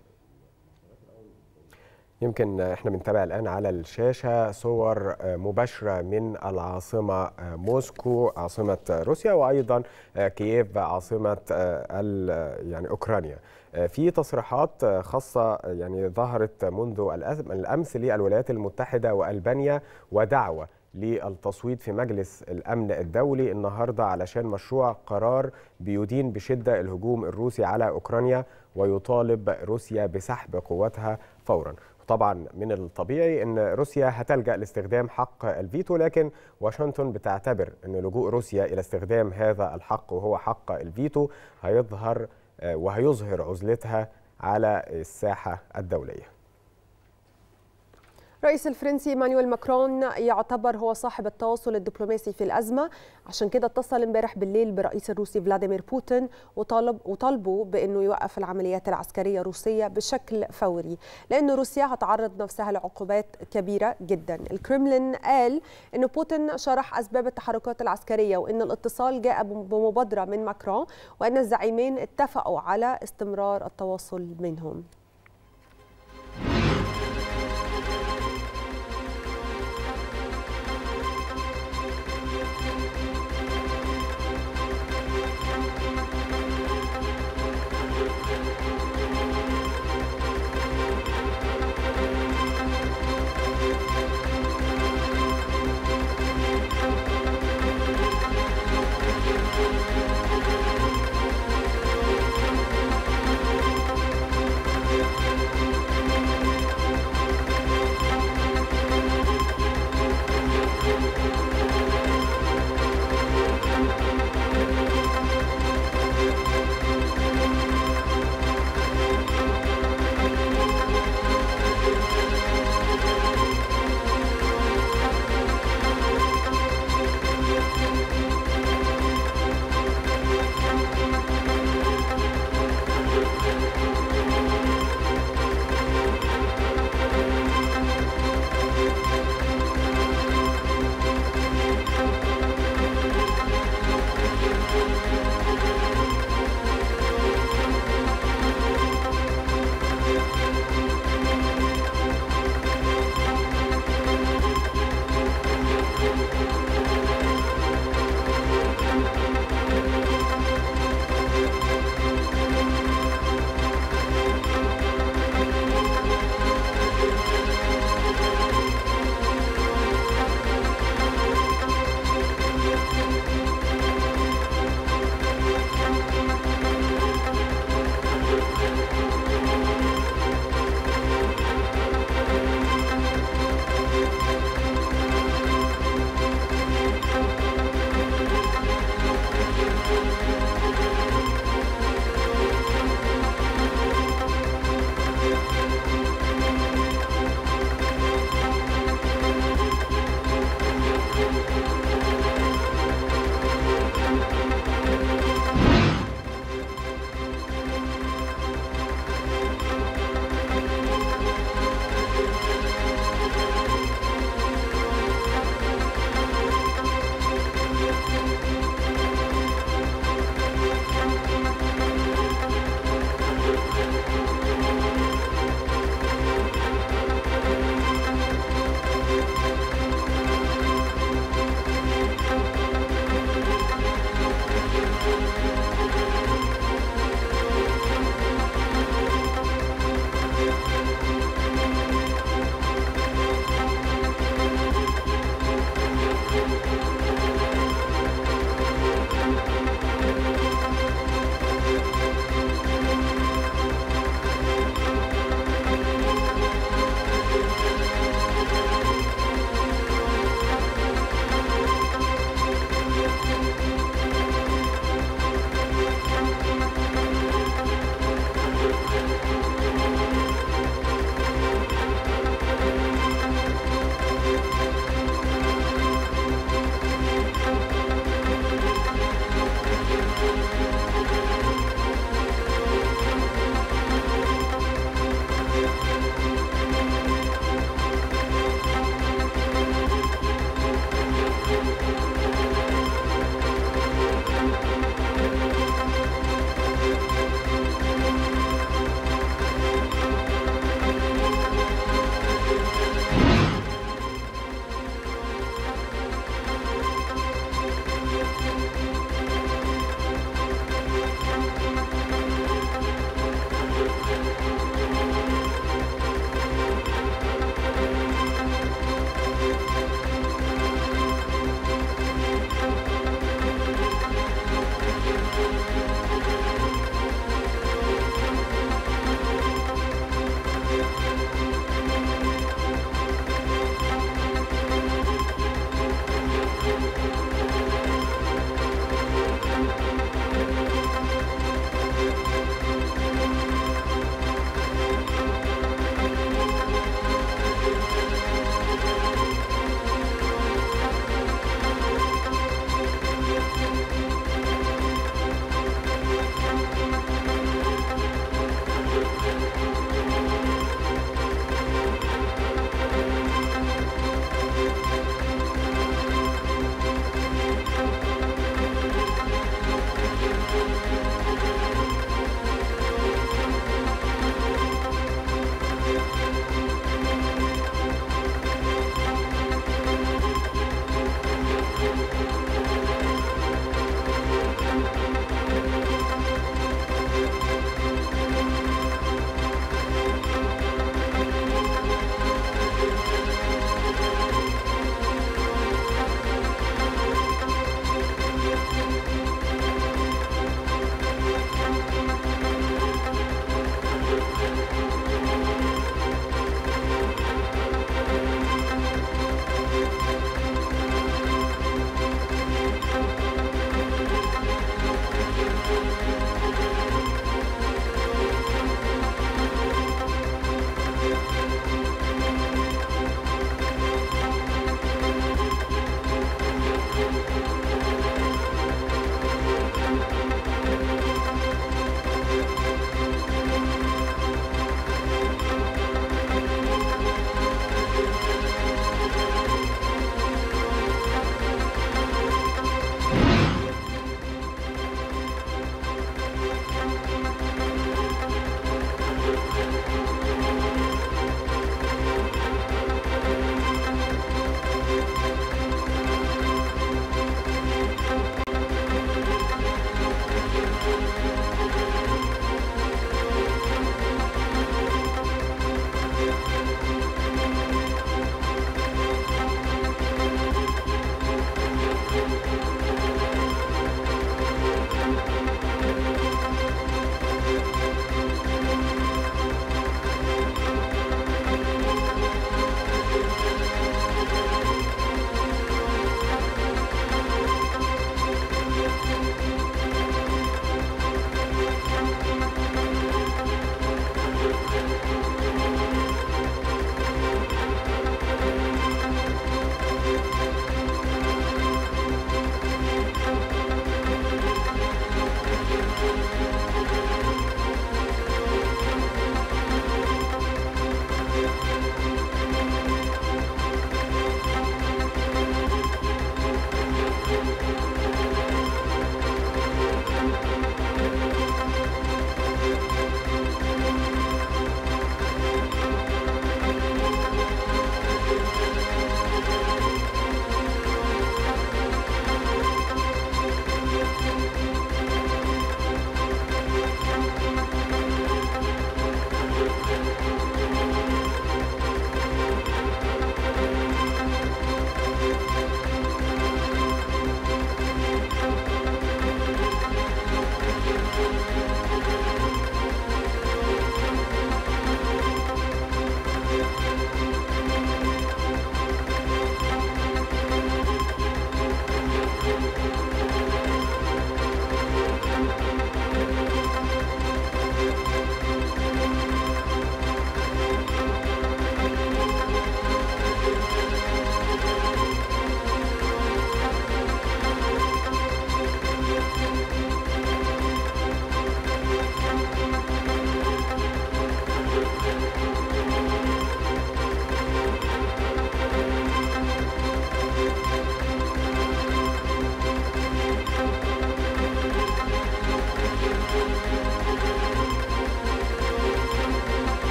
يمكن احنا بنتابع الآن على الشاشة صور مباشرة من العاصمة موسكو عاصمة روسيا، وأيضا كييف عاصمة يعني أوكرانيا. في تصريحات خاصة يعني ظهرت منذ الأمس للولايات المتحدة وألبانيا، ودعوة للتصويت في مجلس الأمن الدولي النهاردة علشان مشروع قرار بيدين بشدة الهجوم الروسي على أوكرانيا ويطالب روسيا بسحب قواتها فورا. طبعا من الطبيعي أن روسيا هتلجأ لاستخدام حق الفيتو، لكن واشنطن بتعتبر أن لجوء روسيا إلى استخدام هذا الحق وهو حق الفيتو هيظهر وهيظهر عزلتها على الساحة الدولية. الرئيس الفرنسي ايمانويل ماكرون يعتبر هو صاحب التواصل الدبلوماسي في الأزمة، عشان كده اتصل امبارح بالليل بالرئيس الروسي فلاديمير بوتين وطالب وطالبه بأنه يوقف العمليات العسكرية الروسية بشكل فوري، لأن روسيا هتعرض نفسها لعقوبات كبيرة جدا. الكرملين قال أن بوتين شرح أسباب التحركات العسكرية وأن الاتصال جاء بمبادرة من ماكرون، وأن الزعيمين اتفقوا على استمرار التواصل منهم.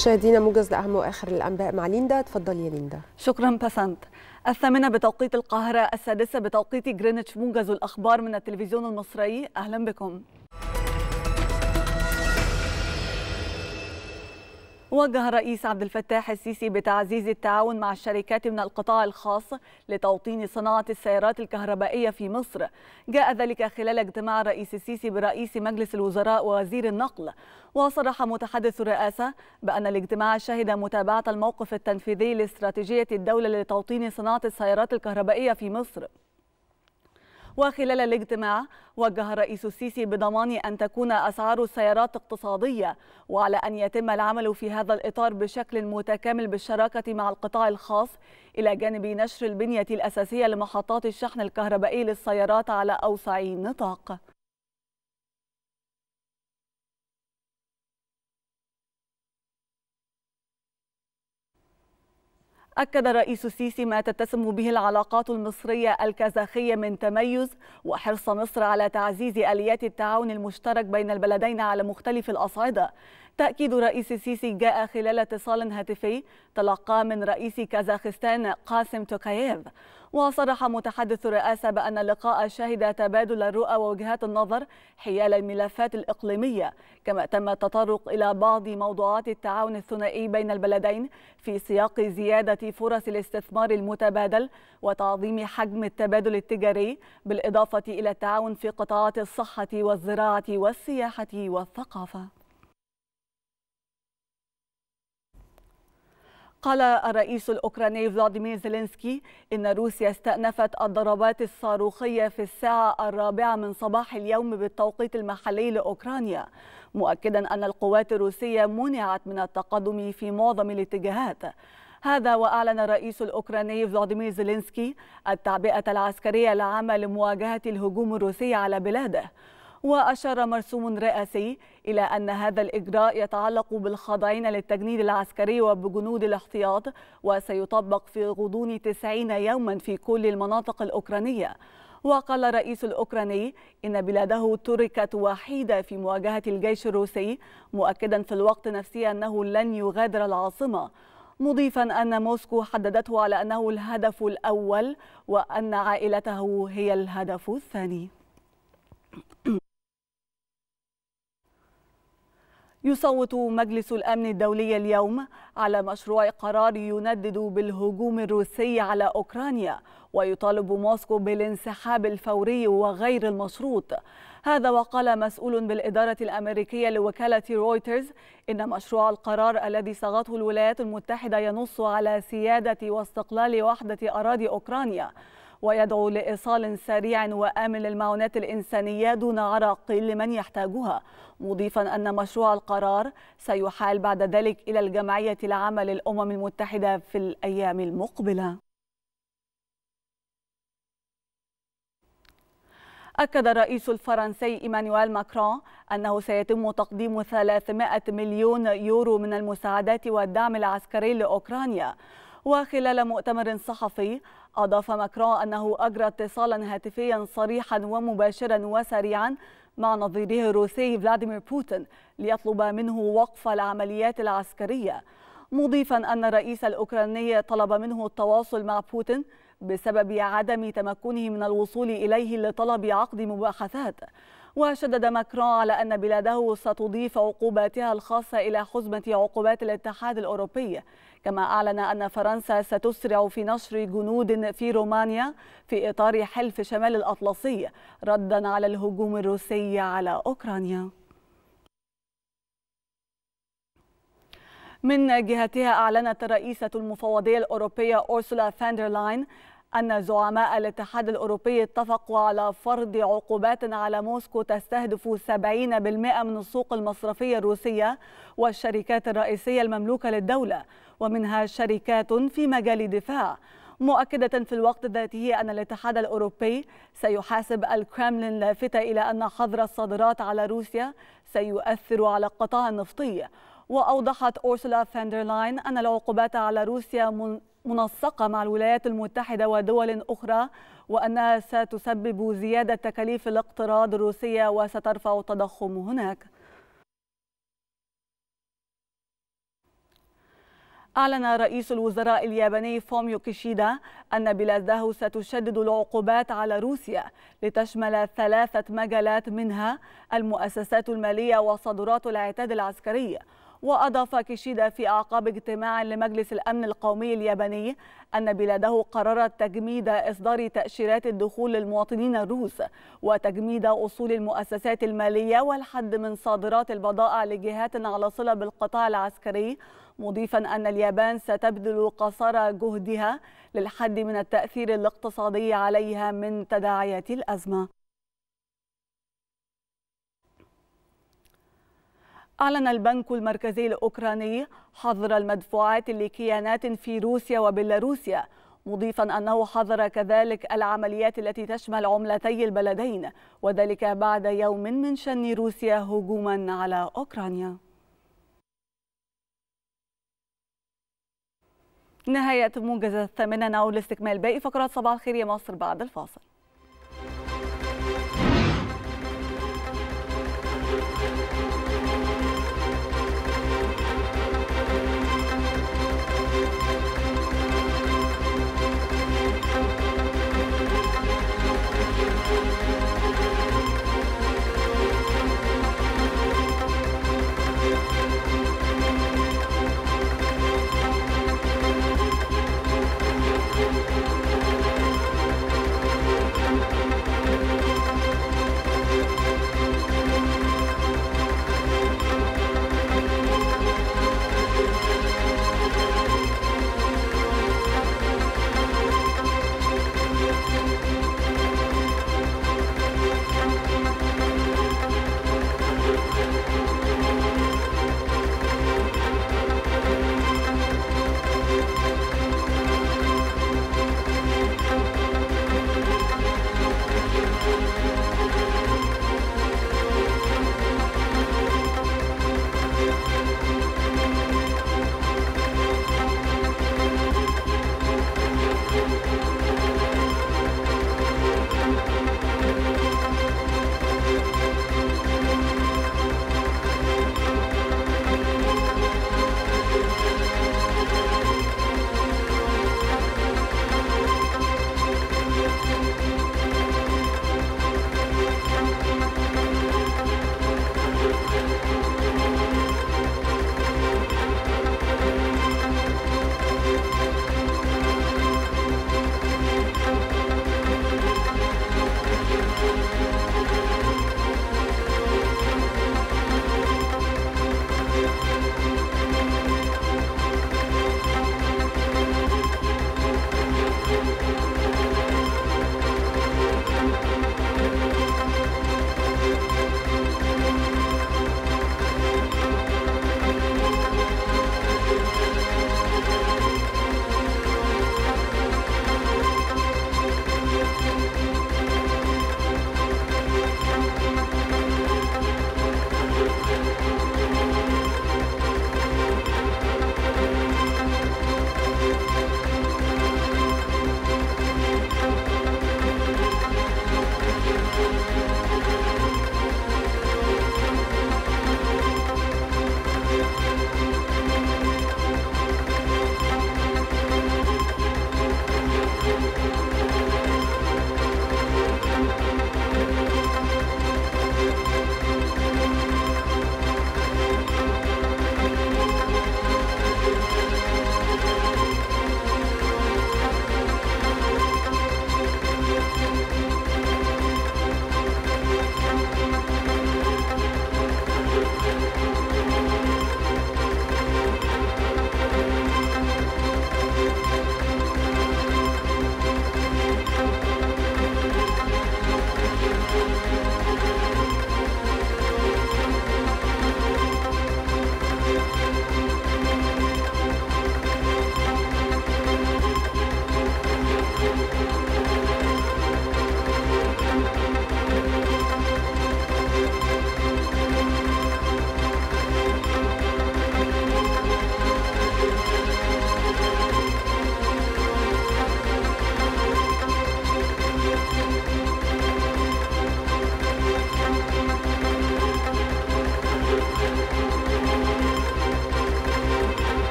مشاهدينا موجز لأهم وآخر الأنباء مع ليندا. تفضلي يا ليندا. شكرا بسنت. الثامنة بتوقيت القاهرة، السادسة بتوقيت جرينتش، موجز الأخبار من التلفزيون المصري. أهلا بكم. وجه الرئيس عبد الفتاح السيسي بتعزيز التعاون مع الشركات من القطاع الخاص لتوطين صناعة السيارات الكهربائية في مصر. جاء ذلك خلال اجتماع الرئيس السيسي برئيس مجلس الوزراء ووزير النقل. وصرح متحدث الرئاسة بأن الاجتماع شهد متابعة الموقف التنفيذي لاستراتيجية الدولة لتوطين صناعة السيارات الكهربائية في مصر. وخلال الاجتماع وجه الرئيس السيسي بضمان أن تكون أسعار السيارات اقتصادية، وعلى أن يتم العمل في هذا الإطار بشكل متكامل بالشراكة مع القطاع الخاص، إلى جانب نشر البنية الأساسية لمحطات الشحن الكهربائي للسيارات على أوسع نطاق. أكد الرئيس السيسي ما تتسم به العلاقات المصرية الكازاخية من تميز، وحرص مصر على تعزيز آليات التعاون المشترك بين البلدين على مختلف الأصعدة. تأكيد الرئيس السيسي جاء خلال اتصال هاتفي تلقاه من رئيس كازاخستان قاسم توكاييف. وصرح متحدث الرئاسة بأن اللقاء شهد تبادل الرؤى ووجهات النظر حيال الملفات الإقليمية، كما تم التطرق إلى بعض موضوعات التعاون الثنائي بين البلدين في سياق زيادة فرص الاستثمار المتبادل وتعظيم حجم التبادل التجاري، بالإضافة إلى التعاون في قطاعات الصحة والزراعة والسياحة والثقافة. قال الرئيس الأوكراني فلاديمير زيلينسكي إن روسيا استأنفت الضربات الصاروخية في الساعة الرابعة من صباح اليوم بالتوقيت المحلي لأوكرانيا، مؤكدا أن القوات الروسية منعت من التقدم في معظم الاتجاهات. هذا وأعلن الرئيس الأوكراني فلاديمير زيلينسكي التعبئة العسكرية العامة لمواجهة الهجوم الروسي على بلاده. وأشار مرسوم رئاسي إلى أن هذا الإجراء يتعلق بالخاضعين للتجنيد العسكري وبجنود الاحتياط، وسيطبق في غضون تسعين يوما في كل المناطق الأوكرانية. وقال الرئيس الأوكراني إن بلاده تركت وحيدة في مواجهة الجيش الروسي، مؤكدا في الوقت نفسه أنه لن يغادر العاصمة، مضيفا أن موسكو حددته على أنه الهدف الأول وأن عائلته هي الهدف الثاني. يصوت مجلس الأمن الدولي اليوم على مشروع قرار يندد بالهجوم الروسي على أوكرانيا، ويطالب موسكو بالانسحاب الفوري وغير المشروط. هذا وقال مسؤول بالإدارة الأمريكية لوكالة رويترز إن مشروع القرار الذي صاغته الولايات المتحدة ينص على سيادة واستقلال وحدة أراضي أوكرانيا، ويدعو لإيصال سريع وآمن للمعونات الإنسانية دون عرق لمن يحتاجها، مضيفا أن مشروع القرار سيحال بعد ذلك إلى الجمعية العامة للأمم المتحدة في الأيام المقبلة. أكد الرئيس الفرنسي إيمانويل ماكرون أنه سيتم تقديم ثلاثمائة مليون يورو من المساعدات والدعم العسكري لأوكرانيا. وخلال مؤتمر صحفي أضاف ماكرون أنه أجرى اتصالا هاتفيا صريحا ومباشرا وسريعا مع نظيره الروسي فلاديمير بوتين ليطلب منه وقف العمليات العسكرية، مضيفا أن الرئيس الأوكراني طلب منه التواصل مع بوتين بسبب عدم تمكنه من الوصول إليه لطلب عقد مباحثات. وشدد ماكرون على أن بلاده ستضيف عقوباتها الخاصة إلى حزمة عقوبات الاتحاد الأوروبي، كما أعلن أن فرنسا ستسرع في نشر جنود في رومانيا في إطار حلف شمال الأطلسي ردا على الهجوم الروسي على أوكرانيا. من جهتها أعلنت الرئيسة المفوضية الأوروبية أورسولا فاندر لاين أن زعماء الاتحاد الأوروبي اتفقوا على فرض عقوبات على موسكو تستهدف سبعين بالمئة من السوق المصرفية الروسية والشركات الرئيسية المملوكة للدولة، ومنها شركات في مجال الدفاع، مؤكدة في الوقت ذاته أن الاتحاد الأوروبي سيحاسب الكرملين، لافتة إلى أن حظر الصادرات على روسيا سيؤثر على القطاع النفطي. وأوضحت أورسولا فاندر لاين أن العقوبات على روسيا منسقة مع الولايات المتحدة ودول أخرى، وأنها ستسبب زيادة تكاليف الاقتراض الروسية وسترفع التضخم هناك. أعلن رئيس الوزراء الياباني فوميو كيشيدا أن بلاده ستشدد العقوبات على روسيا لتشمل ثلاثة مجالات، منها المؤسسات المالية وصادرات العتاد العسكري. وأضاف كيشيدا في أعقاب اجتماع لمجلس الأمن القومي الياباني أن بلاده قررت تجميد إصدار تأشيرات الدخول للمواطنين الروس وتجميد أصول المؤسسات المالية والحد من صادرات البضائع لجهات على صلة بالقطاع العسكري، مضيفا أن اليابان ستبذل قصارى جهدها للحد من التأثير الاقتصادي عليها من تداعيات الأزمة. أعلن البنك المركزي الأوكراني حظر المدفوعات لكيانات في روسيا وبيلاروسيا، مضيفا أنه حظر كذلك العمليات التي تشمل عملتي البلدين، وذلك بعد يوم من شن روسيا هجوما على أوكرانيا. نهاية موجز الثامنة، نعود لاستكمال باقي فقرات صباح الخير يا مصر بعد الفاصل.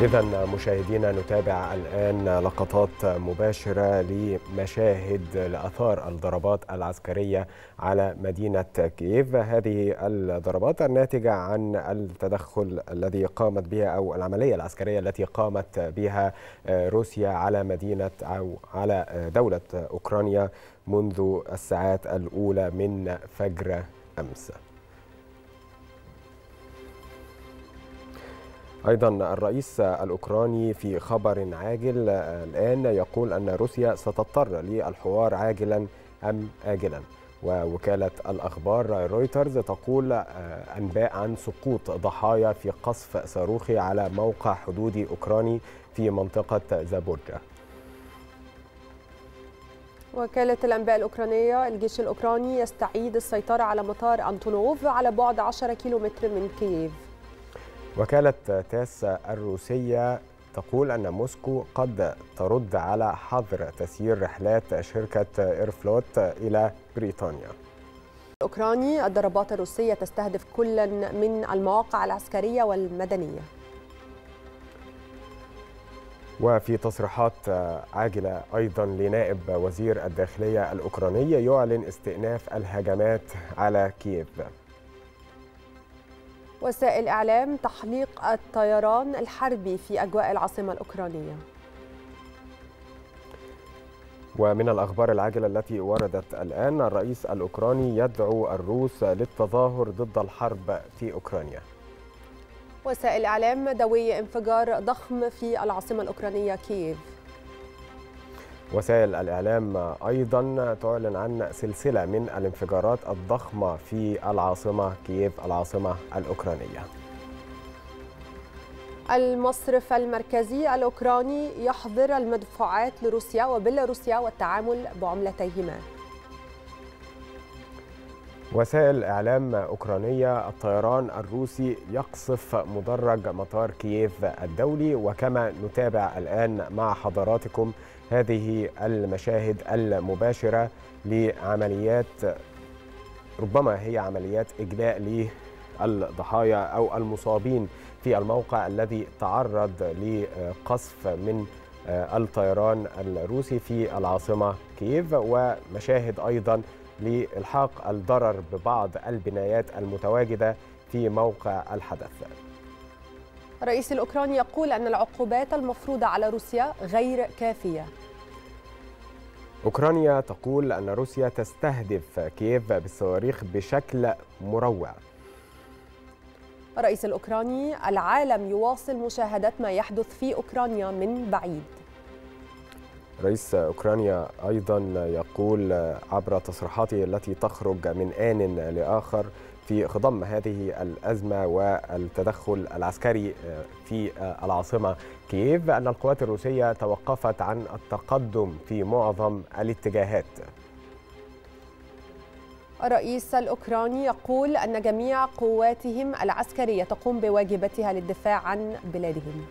إذا مشاهدينا نتابع الآن لقطات مباشرة لمشاهد لأثار الضربات العسكرية على مدينة كييف. هذه الضربات الناتجة عن التدخل الذي قامت بها أو العملية العسكرية التي قامت بها روسيا على مدينة أو على دولة أوكرانيا منذ الساعات الأولى من فجر أمس. أيضا الرئيس الأوكراني في خبر عاجل الآن يقول أن روسيا ستضطر للحوار عاجلا أم آجلا. ووكالة الأخبار رويترز تقول أنباء عن سقوط ضحايا في قصف صاروخي على موقع حدودي أوكراني في منطقة زابورجا. وكالة الأنباء الأوكرانية الجيش الأوكراني يستعيد السيطرة على مطار أنطونوف على بعد عشرة كيلومتر من كييف. وكالة تاس الروسية تقول أن موسكو قد ترد على حظر تسيير رحلات شركة إيرفلوت إلى بريطانيا. الأوكراني الضربات الروسية تستهدف كل من المواقع العسكرية والمدنية. وفي تصريحات عاجلة أيضا لنائب وزير الداخلية الأوكراني يعلن استئناف الهجمات على كييف. وسائل إعلام تحليق الطيران الحربي في أجواء العاصمة الأوكرانية. ومن الأخبار العاجلة التي وردت الآن الرئيس الأوكراني يدعو الروس للتظاهر ضد الحرب في أوكرانيا. وسائل إعلام دوي انفجار ضخم في العاصمة الأوكرانية كييف. وسائل الإعلام أيضا تعلن عن سلسلة من الانفجارات الضخمة في العاصمة كييف العاصمة الأوكرانية. المصرف المركزي الأوكراني يحظر المدفوعات لروسيا وبيلاروسيا والتعامل بعملتيهما. وسائل إعلام أوكرانية الطيران الروسي يقصف مدرج مطار كييف الدولي. وكما نتابع الآن مع حضراتكم هذه المشاهد المباشرة لعمليات ربما هي عمليات إجلاء للضحايا أو المصابين في الموقع الذي تعرض لقصف من الطيران الروسي في العاصمة كييف. ومشاهد أيضا لإلحاق الضرر ببعض البنايات المتواجدة في موقع الحدث. الرئيس الأوكراني يقول أن العقوبات المفروضة على روسيا غير كافية. أوكرانيا تقول أن روسيا تستهدف كييف بالصواريخ بشكل مروع. الرئيس الأوكراني العالم يواصل مشاهدة ما يحدث في أوكرانيا من بعيد. رئيس أوكرانيا أيضا يقول عبر تصريحاته التي تخرج من آن لآخر في خضم هذه الأزمة والتدخل العسكري في العاصمة كييف أن القوات الروسية توقفت عن التقدم في معظم الاتجاهات. الرئيس الأوكراني يقول أن جميع قواتهم العسكرية تقوم بواجباتها للدفاع عن بلادهم.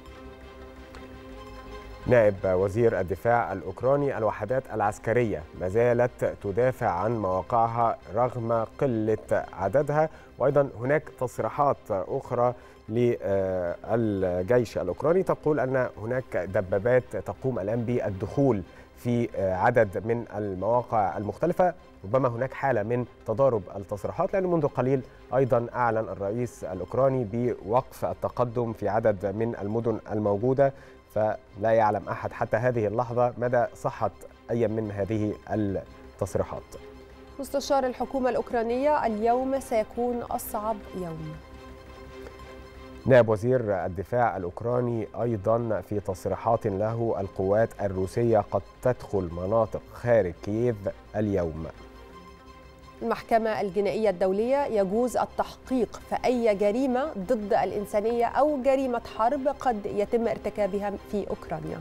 نائب وزير الدفاع الأوكراني الوحدات العسكرية ما زالت تدافع عن مواقعها رغم قلة عددها. وأيضا هناك تصريحات أخرى للجيش الأوكراني تقول أن هناك دبابات تقوم الآن بالدخول في عدد من المواقع المختلفة. ربما هناك حالة من تضارب التصريحات لأن منذ قليل أيضا أعلن الرئيس الأوكراني بوقف التقدم في عدد من المدن الموجودة. فلا يعلم أحد حتى هذه اللحظة مدى صحة أي من هذه التصريحات. مستشار الحكومة الأوكرانية اليوم سيكون أصعب يوم. نائب وزير الدفاع الأوكراني أيضا في تصريحات له القوات الروسية قد تدخل مناطق خارج كييف اليوم. المحكمة الجنائية الدولية يجوز التحقيق في أي جريمة ضد الإنسانية أو جريمة حرب قد يتم ارتكابها في أوكرانيا.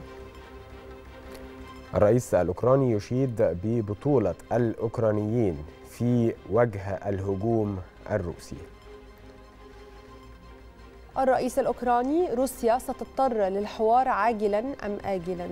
الرئيس الأوكراني يشيد ببطولة الأوكرانيين في وجه الهجوم الروسي. الرئيس الأوكراني روسيا ستضطر للحوار عاجلا أم آجلا.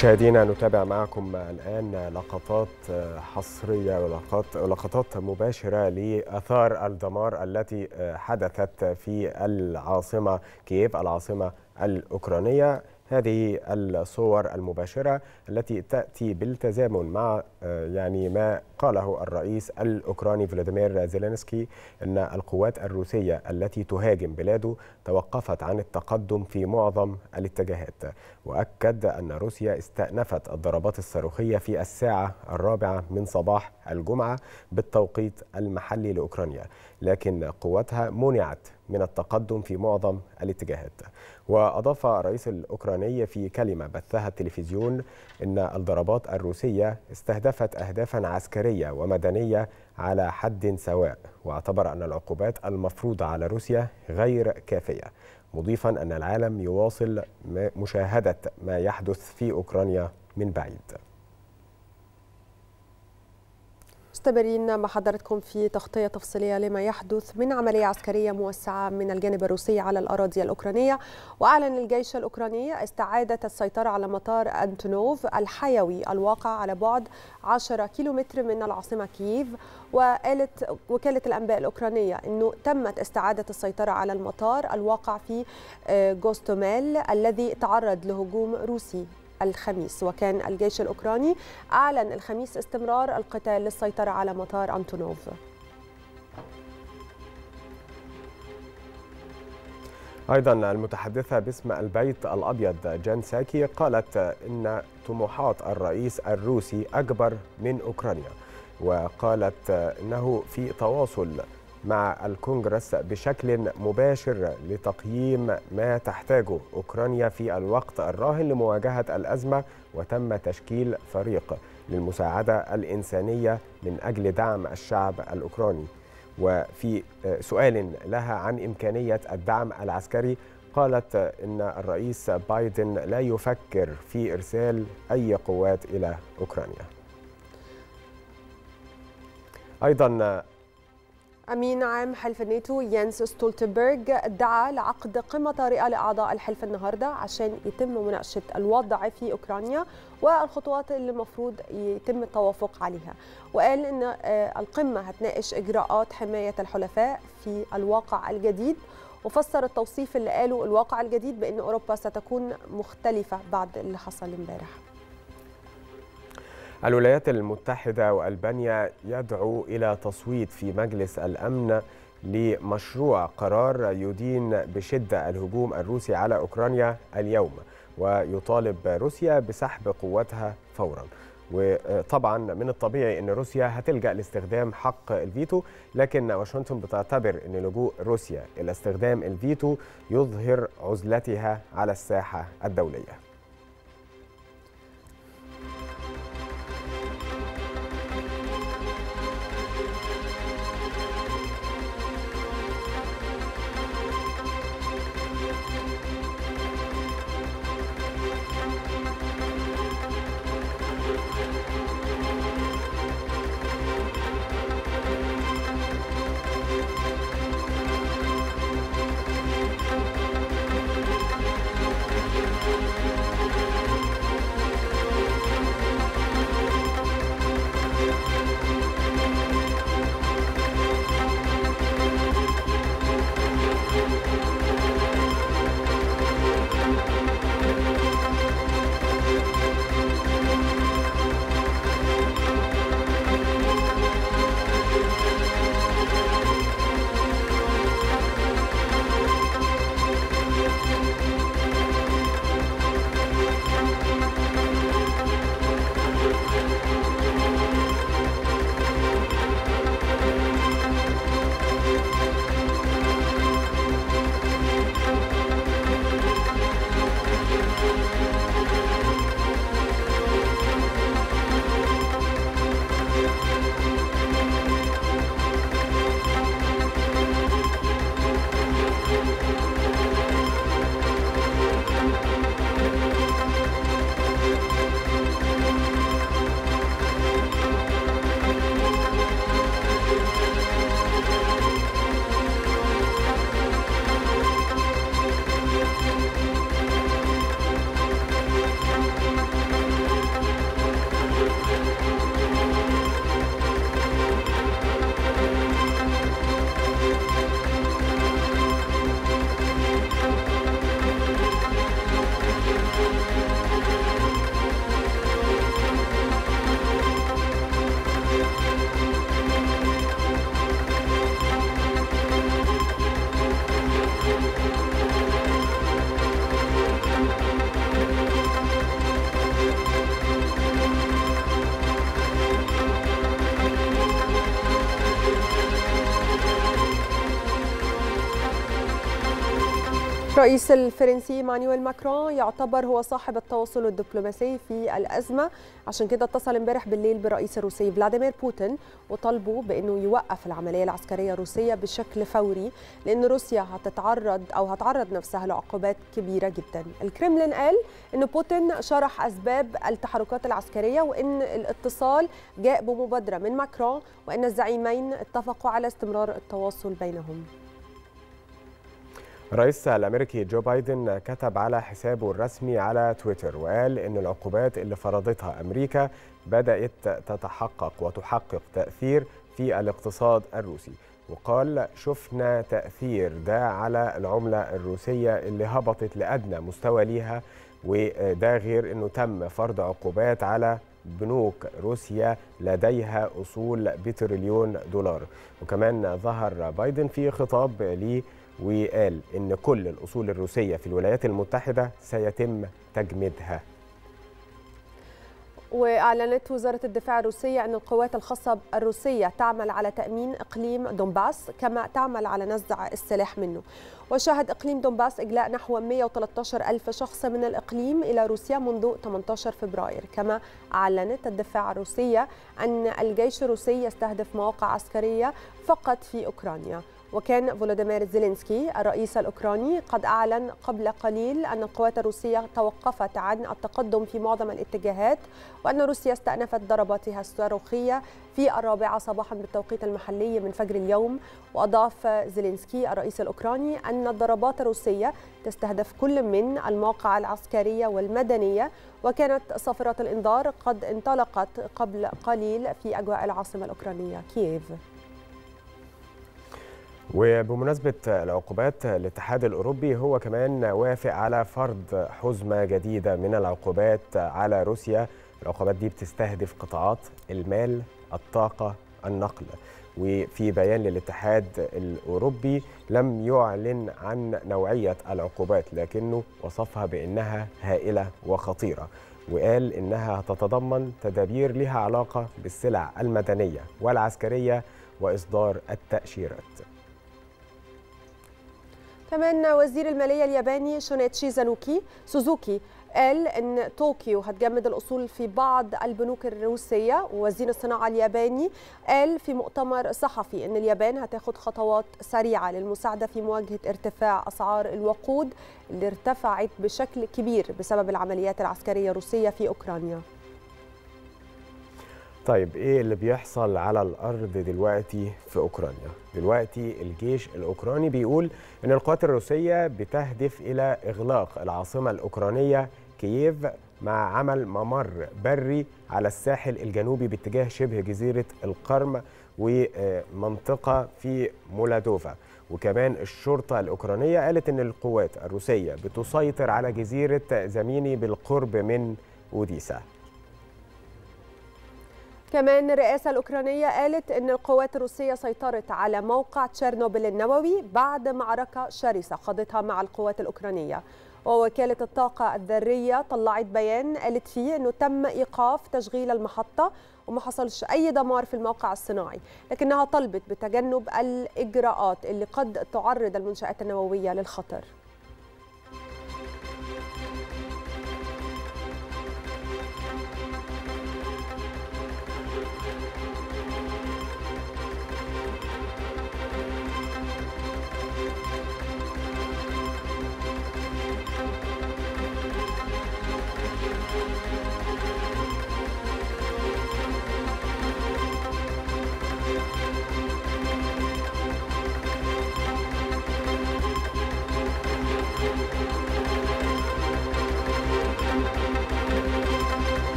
مشاهدينا نتابع معكم الآن لقطات حصرية ولقطات مباشرة لآثار الدمار التي حدثت في العاصمة كييف العاصمة الأوكرانية. هذه الصور المباشرة التي تأتي بالتزامن مع يعني ما قاله الرئيس الأوكراني فلاديمير زيلينسكي أن القوات الروسية التي تهاجم بلاده توقفت عن التقدم في معظم الاتجاهات، وأكد أن روسيا استأنفت الضربات الصاروخية في الساعة الرابعة من صباح الجمعة بالتوقيت المحلي لأوكرانيا، لكن قواتها منعت من التقدم في معظم الاتجاهات. وأضاف الرئيس الأوكراني في كلمة بثها التلفزيون أن الضربات الروسية استهدفت أهدافا عسكرية ومدنية على حد سواء، واعتبر أن العقوبات المفروضة على روسيا غير كافية، مضيفا أن العالم يواصل مشاهدة ما يحدث في أوكرانيا من بعيد. مستمرين مع حضراتكم في تغطية تفصيلية لما يحدث من عملية عسكرية موسعة من الجانب الروسي على الأراضي الأوكرانية. وأعلن الجيش الأوكراني استعادة السيطرة على مطار أنتونوف الحيوي الواقع على بعد عشرة كيلومتر من العاصمة كييف. وقالت وكالة الأنباء الأوكرانية أنه تمت استعادة السيطرة على المطار الواقع في غوستوميل الذي تعرض لهجوم روسي الخميس. وكان الجيش الأوكراني أعلن الخميس استمرار القتال للسيطرة على مطار أنتونوف. أيضا المتحدثة باسم البيت الأبيض جان ساكي قالت إن طموحات الرئيس الروسي أكبر من أوكرانيا، وقالت إنه في تواصل مع الكونغرس بشكل مباشر لتقييم ما تحتاجه أوكرانيا في الوقت الراهن لمواجهة الأزمة، وتم تشكيل فريق للمساعدة الإنسانية من أجل دعم الشعب الأوكراني. وفي سؤال لها عن إمكانية الدعم العسكري قالت إن الرئيس بايدن لا يفكر في إرسال أي قوات إلى أوكرانيا. أيضا أمين عام حلف الناتو يانس ستولتنبرغ دعا لعقد قمة طارئة لأعضاء الحلف النهاردة عشان يتم مناقشة الوضع في أوكرانيا والخطوات اللي المفروض يتم التوافق عليها. وقال إن القمة هتناقش إجراءات حماية الحلفاء في الواقع الجديد، وفسر التوصيف اللي قاله الواقع الجديد بأن أوروبا ستكون مختلفة بعد اللي حصل امبارح. الولايات المتحدة وألبانيا يدعو إلى تصويت في مجلس الأمن لمشروع قرار يدين بشدة الهجوم الروسي على أوكرانيا اليوم، ويطالب روسيا بسحب قواتها فورا. وطبعا من الطبيعي أن روسيا هتلجأ لاستخدام حق الفيتو، لكن واشنطن بتعتبر أن لجوء روسيا إلى استخدام الفيتو يظهر عزلتها على الساحة الدولية. الرئيس الفرنسي ايمانويل ماكرون يعتبر هو صاحب التواصل الدبلوماسي في الأزمة، عشان كده اتصل امبارح بالليل بالرئيس الروسي فلاديمير بوتين وطلبوا بأنه يوقف العملية العسكرية الروسية بشكل فوري، لأن روسيا هتتعرض أو هتعرض نفسها لعقوبات كبيرة جدا. الكرملين قال أن بوتين شرح أسباب التحركات العسكرية وأن الاتصال جاء بمبادرة من ماكرون، وأن الزعيمين اتفقوا على استمرار التواصل بينهم. الرئيس الأمريكي جو بايدن كتب على حسابه الرسمي على تويتر وقال إن العقوبات اللي فرضتها أمريكا بدأت تتحقق وتحقق تأثير في الاقتصاد الروسي، وقال شفنا تأثير ده على العملة الروسية اللي هبطت لأدنى مستوى ليها، وده غير أنه تم فرض عقوبات على بنوك روسيا لديها أصول بتريليون دولار. وكمان ظهر بايدن في خطاب ليه وقال إن كل الأصول الروسية في الولايات المتحدة سيتم تجميدها. وأعلنت وزارة الدفاع الروسية أن القوات الخاصة الروسية تعمل على تأمين إقليم دونباس كما تعمل على نزع السلاح منه. وشهد إقليم دونباس إجلاء نحو مئة وثلاثة عشر ألف شخص من الإقليم إلى روسيا منذ ثمانية عشر فبراير. كما أعلنت الدفاع الروسية أن الجيش الروسي يستهدف مواقع عسكرية فقط في أوكرانيا. وكان فولوديمير زيلينسكي الرئيس الأوكراني قد أعلن قبل قليل أن القوات الروسية توقفت عن التقدم في معظم الاتجاهات، وأن روسيا استأنفت ضرباتها الصاروخية في الرابعة صباحا بالتوقيت المحلي من فجر اليوم. وأضاف زيلينسكي الرئيس الأوكراني أن الضربات الروسية تستهدف كل من المواقع العسكرية والمدنية، وكانت صافرات الإنذار قد انطلقت قبل قليل في أجواء العاصمة الأوكرانية كييف. وبمناسبة العقوبات، الاتحاد الأوروبي هو كمان وافق على فرض حزمة جديدة من العقوبات على روسيا. العقوبات دي بتستهدف قطاعات المال، الطاقة، النقل. وفي بيان للاتحاد الأوروبي لم يعلن عن نوعية العقوبات، لكنه وصفها بأنها هائلة وخطيرة، وقال إنها تتضمن تدابير لها علاقة بالسلع المدنية والعسكرية وإصدار التأشيرات. كمان وزير المالية الياباني شونيتشي زانوكي سوزوكي قال ان طوكيو هتجمد الاصول في بعض البنوك الروسيه. ووزير الصناعه الياباني قال في مؤتمر صحفي ان اليابان هتاخد خطوات سريعه للمساعده في مواجهه ارتفاع اسعار الوقود اللي ارتفعت بشكل كبير بسبب العمليات العسكريه الروسيه في اوكرانيا. طيب ايه اللي بيحصل على الارض دلوقتي في اوكرانيا؟ دلوقتي الجيش الاوكراني بيقول ان القوات الروسيه بتهدف الى اغلاق العاصمه الاوكرانيه كييف مع عمل ممر بري على الساحل الجنوبي باتجاه شبه جزيره القرم ومنطقه في مولادوفا. وكمان الشرطه الاوكرانيه قالت ان القوات الروسيه بتسيطر على جزيره زميني بالقرب من اوديسا. كمان الرئاسة الأوكرانية قالت أن القوات الروسية سيطرت على موقع تشيرنوبل النووي بعد معركة شرسة خاضتها مع القوات الأوكرانية. ووكالة الطاقة الذرية طلعت بيان قالت فيه أنه تم إيقاف تشغيل المحطة وما حصلش أي دمار في الموقع الصناعي، لكنها طلبت بتجنب الإجراءات اللي قد تعرض المنشآت النووية للخطر.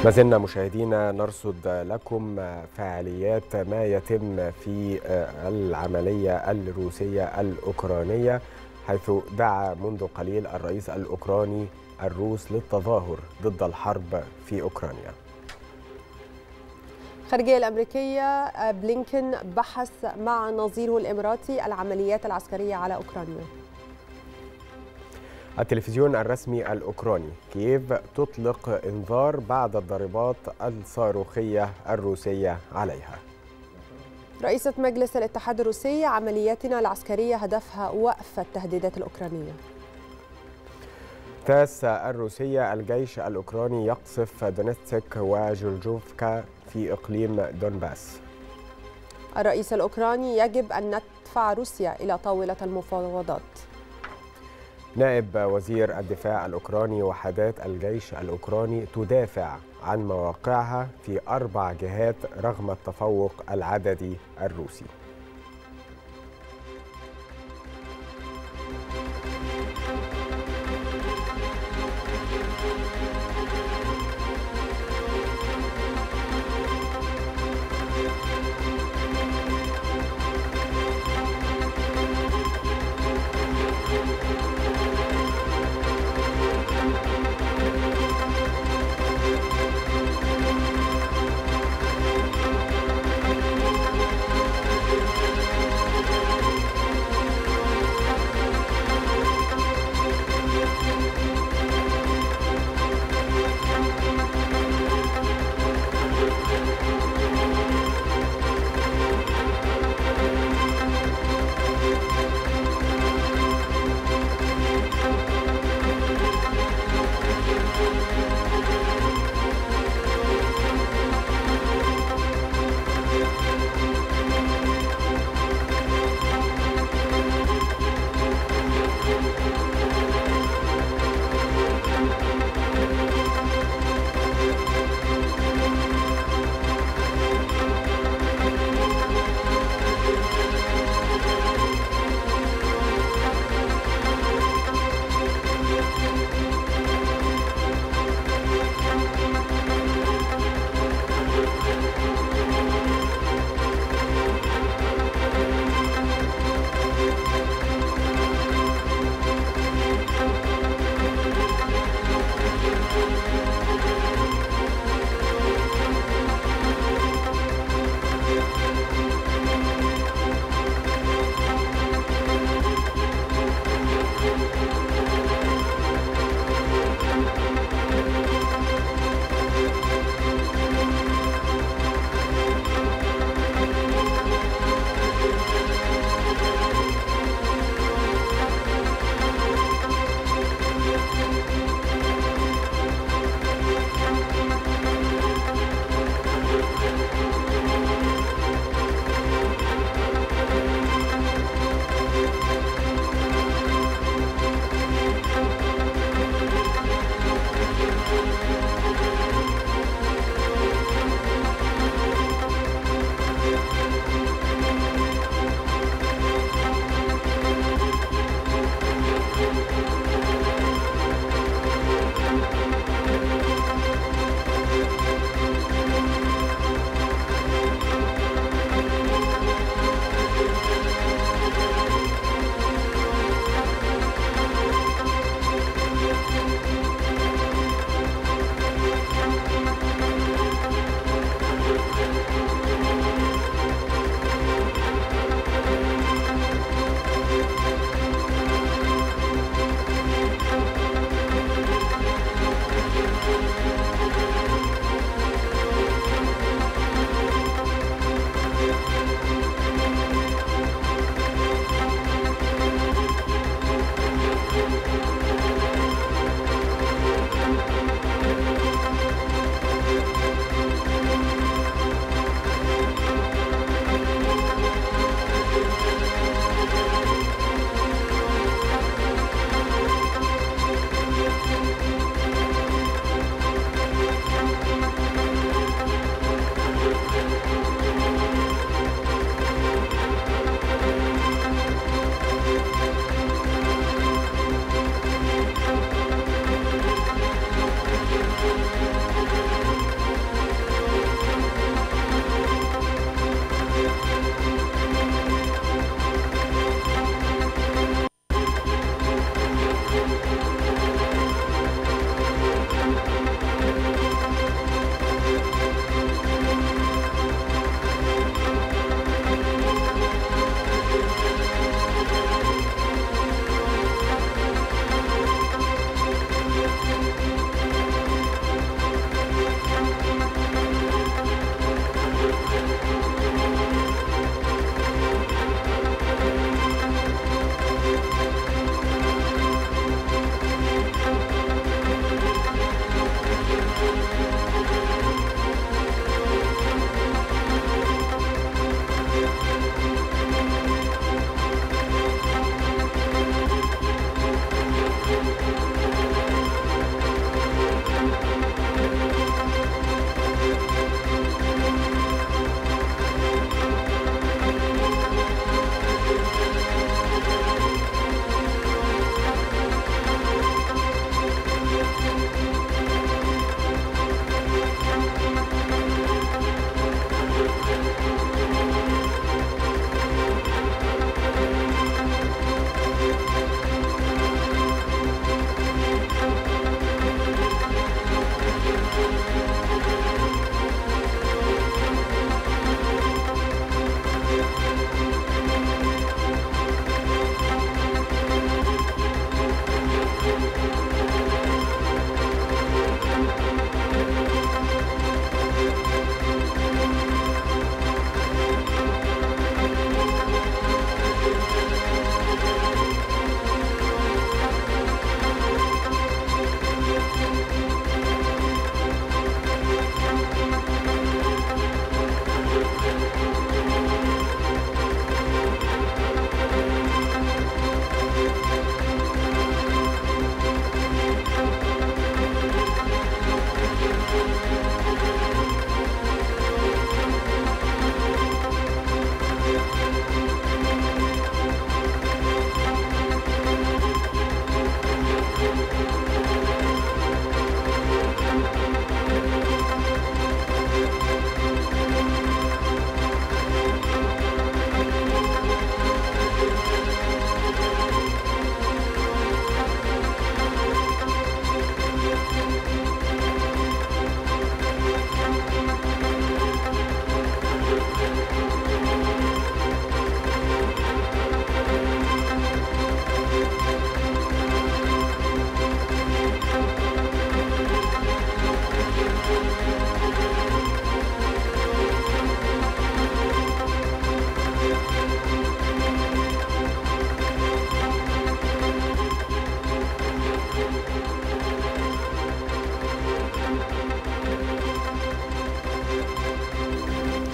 ما زلنا مشاهدينا نرصد لكم فعاليات ما يتم في العملية الروسية الأوكرانية، حيث دعا منذ قليل الرئيس الأوكراني الروس للتظاهر ضد الحرب في أوكرانيا. الخارجية الأمريكية بلينكن بحث مع نظيره الإماراتي العمليات العسكرية على أوكرانيا. التلفزيون الرسمي الأوكراني: كييف تطلق إنذار بعد الضربات الصاروخية الروسية عليها. رئيسة مجلس الاتحاد الروسي: عملياتنا العسكرية هدفها وقف التهديدات الأوكرانية. تاس الروسية: الجيش الأوكراني يقصف دونيتسك وجورجوفكا في إقليم دونباس. الرئيس الأوكراني: يجب أن ندفع روسيا إلى طاولة المفاوضات. نائب وزير الدفاع الأوكراني: وحدات الجيش الأوكراني تدافع عن مواقعها في أربع جهات رغم التفوق العددي الروسي.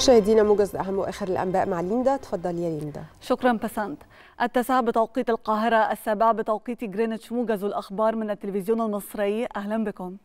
مشاهدينا موجز أهم وآخر الأنباء مع ليندا. تفضل يا ليندا. شكرا بسنت. التاسعة بتوقيت القاهرة، السابعة بتوقيت جرينتش، موجز الأخبار من التلفزيون المصري. أهلا بكم.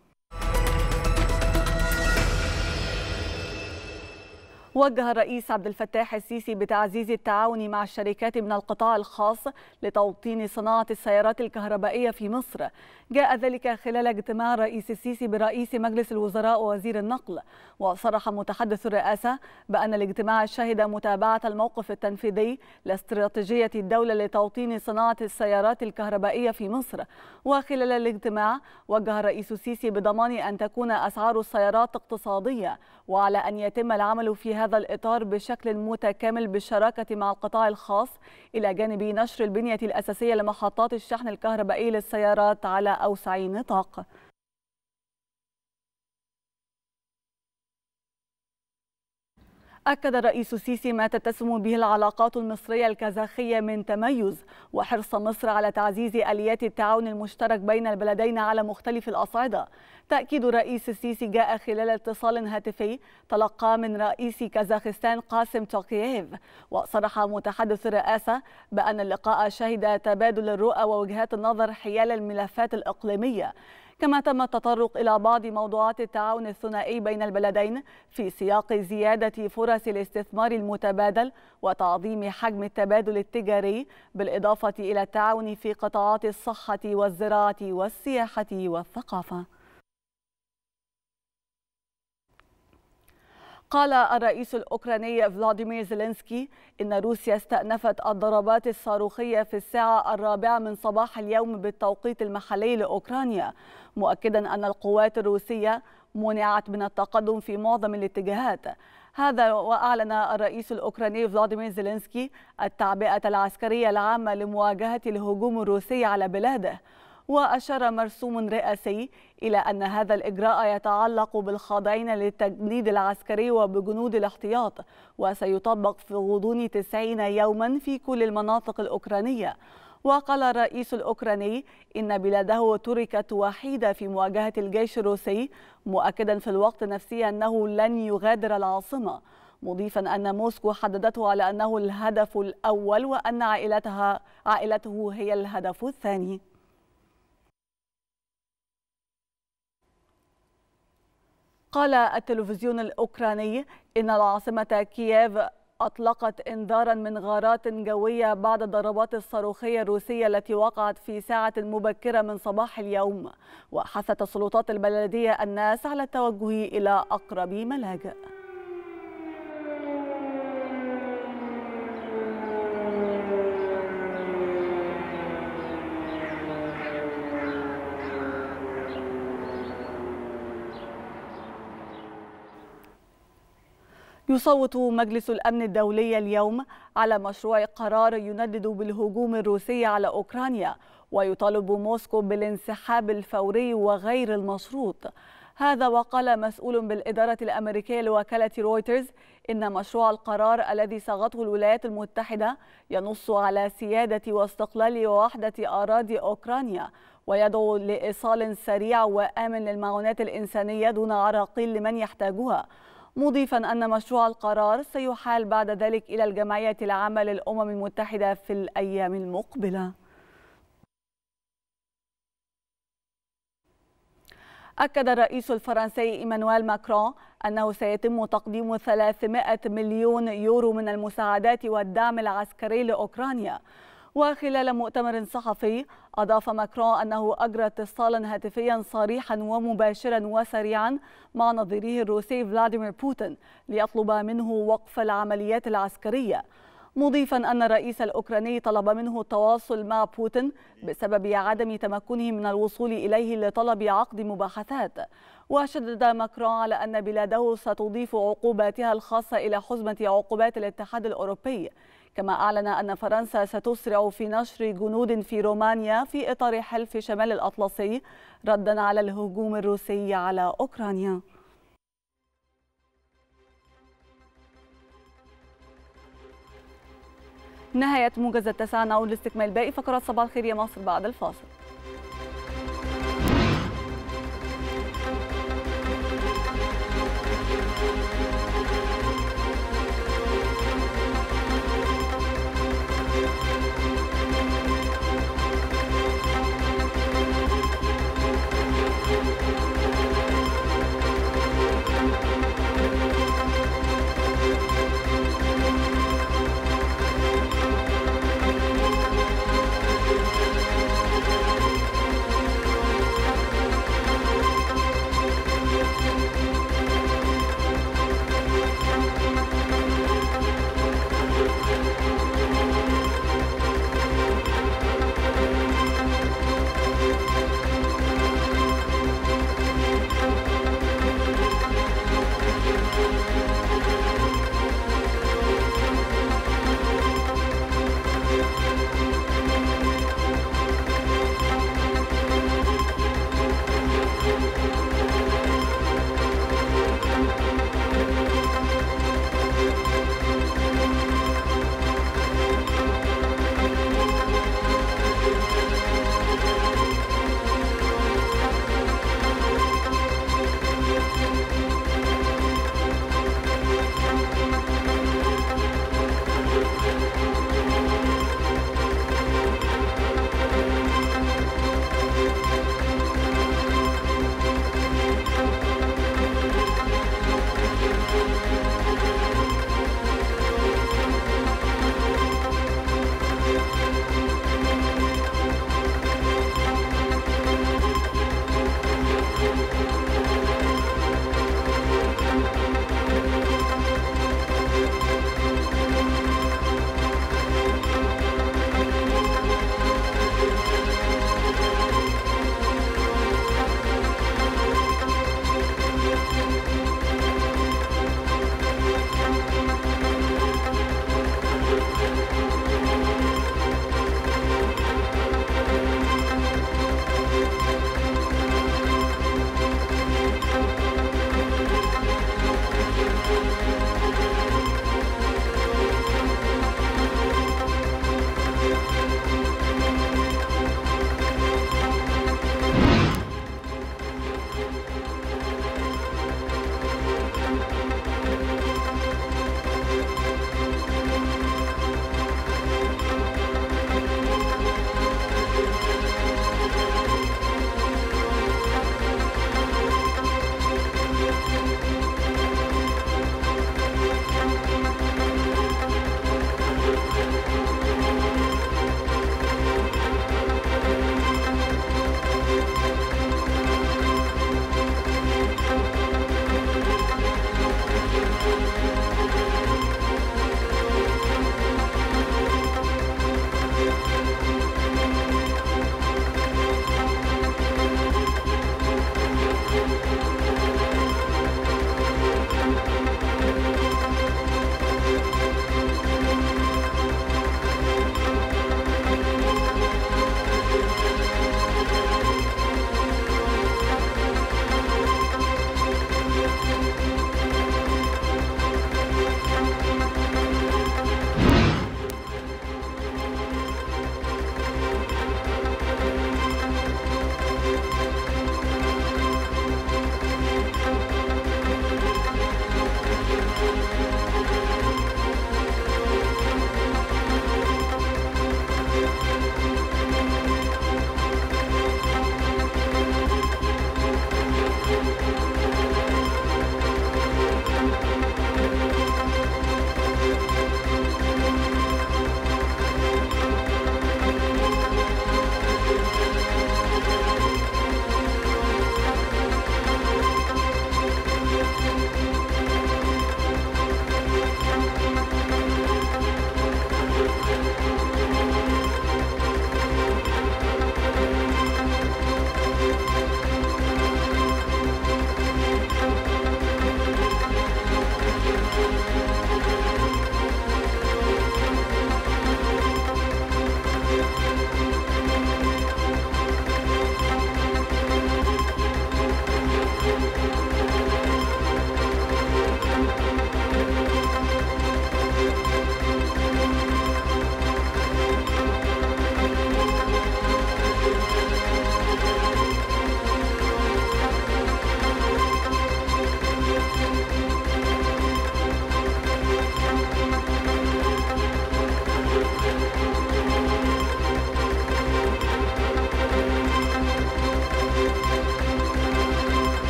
وجه الرئيس عبد الفتاح السيسي بتعزيز التعاون مع الشركات من القطاع الخاص لتوطين صناعة السيارات الكهربائية في مصر. جاء ذلك خلال اجتماع الرئيس السيسي برئيس مجلس الوزراء ووزير النقل. وصرح متحدث الرئاسة بأن الاجتماع شهد متابعة الموقف التنفيذي لاستراتيجية الدولة لتوطين صناعة السيارات الكهربائية في مصر. وخلال الاجتماع وجه الرئيس السيسي بضمان أن تكون أسعار السيارات اقتصادية، وعلى أن يتم العمل في هذا الإطار بشكل متكامل بالشراكة مع القطاع الخاص، إلى جانب نشر البنية الأساسية لمحطات الشحن الكهربائي للسيارات على أوسع نطاق. أكد الرئيس السيسي ما تتسم به العلاقات المصرية الكازاخية من تميز، وحرص مصر على تعزيز آليات التعاون المشترك بين البلدين على مختلف الأصعدة. تأكيد الرئيس السيسي جاء خلال اتصال هاتفي تلقى من رئيس كازاخستان قاسم توكييف. وصرح متحدث الرئاسة بأن اللقاء شهد تبادل الرؤى ووجهات النظر حيال الملفات الإقليمية، كما تم التطرق إلى بعض موضوعات التعاون الثنائي بين البلدين في سياق زيادة فرص الاستثمار المتبادل وتعظيم حجم التبادل التجاري، بالإضافة إلى التعاون في قطاعات الصحة والزراعة والسياحة والثقافة. قال الرئيس الأوكراني فلاديمير زيلينسكي إن روسيا استأنفت الضربات الصاروخية في الساعة الرابعة من صباح اليوم بالتوقيت المحلي لأوكرانيا، مؤكدا أن القوات الروسية منعت من التقدم في معظم الاتجاهات. هذا وأعلن الرئيس الأوكراني فلاديمير زيلينسكي التعبئة العسكرية العامة لمواجهة الهجوم الروسي على بلاده. وأشار مرسوم رئاسي إلى أن هذا الإجراء يتعلق بالخاضعين للتجنيد العسكري وبجنود الاحتياط، وسيطبق في غضون تسعين يوما في كل المناطق الأوكرانية. وقال الرئيس الأوكراني إن بلاده تركت وحيدة في مواجهة الجيش الروسي، مؤكدا في الوقت نفسه أنه لن يغادر العاصمة، مضيفا أن موسكو حددته على أنه الهدف الأول وأن عائلتها عائلته هي الهدف الثاني. قال التلفزيون الأوكراني إن العاصمة كييف أطلقت إنذارا من غارات جوية بعد الضربات الصاروخية الروسية التي وقعت في ساعة مبكرة من صباح اليوم، وحثت السلطات البلدية الناس على التوجه إلى أقرب ملاجئ. يصوت مجلس الأمن الدولي اليوم على مشروع قرار يندد بالهجوم الروسي على أوكرانيا، ويطالب موسكو بالانسحاب الفوري وغير المشروط. هذا وقال مسؤول بالإدارة الأمريكية لوكالة رويترز إن مشروع القرار الذي صاغته الولايات المتحدة ينص على سيادة واستقلال ووحدة أراضي أوكرانيا، ويدعو لإيصال سريع وآمن للمعونات الإنسانية دون عراقيل لمن يحتاجها، مضيفا أن مشروع القرار سيحال بعد ذلك إلى الجمعية العامة للأمم المتحدة في الأيام المقبلة. أكد الرئيس الفرنسي إيمانويل ماكرون أنه سيتم تقديم ثلاثمائة مليون يورو من المساعدات والدعم العسكري لأوكرانيا. وخلال مؤتمر صحفي أضاف ماكرون أنه أجرى اتصالا هاتفيا صريحا ومباشرا وسريعا مع نظيره الروسي فلاديمير بوتين ليطلب منه وقف العمليات العسكرية، مضيفا أن الرئيس الأوكراني طلب منه التواصل مع بوتين بسبب عدم تمكنه من الوصول إليه لطلب عقد مباحثات. وشدد ماكرون على أن بلاده ستضيف عقوباتها الخاصة إلى حزمة عقوبات الاتحاد الأوروبي، كما أعلن أن فرنسا ستسرع في نشر جنود في رومانيا في إطار حلف شمال الأطلسي ردا على الهجوم الروسي على أوكرانيا. نهاية موجز التاسعة، نعود لاستكمال باقي فقرات صباح الخير يا مصر بعد الفاصل.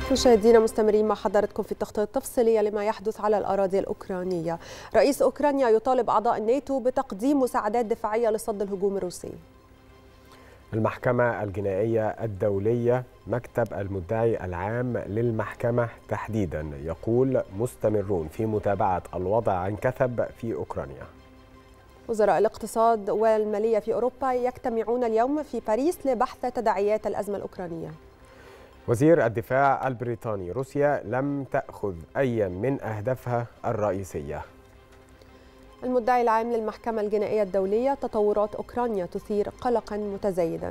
مشاهدينا مستمرين مع حضراتكم في التغطية التفصيلية لما يحدث على الأراضي الأوكرانية. رئيس أوكرانيا يطالب أعضاء الناتو بتقديم مساعدات دفاعية لصد الهجوم الروسي. المحكمة الجنائية الدولية مكتب المدعي العام للمحكمة تحديدا يقول مستمرون في متابعة الوضع عن كثب في أوكرانيا. وزراء الاقتصاد والمالية في أوروبا يجتمعون اليوم في باريس لبحث تداعيات الأزمة الأوكرانية. وزير الدفاع البريطاني روسيا لم تأخذ أي من أهدافها الرئيسية. المدعي العام للمحكمة الجنائية الدولية تطورات أوكرانيا تثير قلقا متزايدا.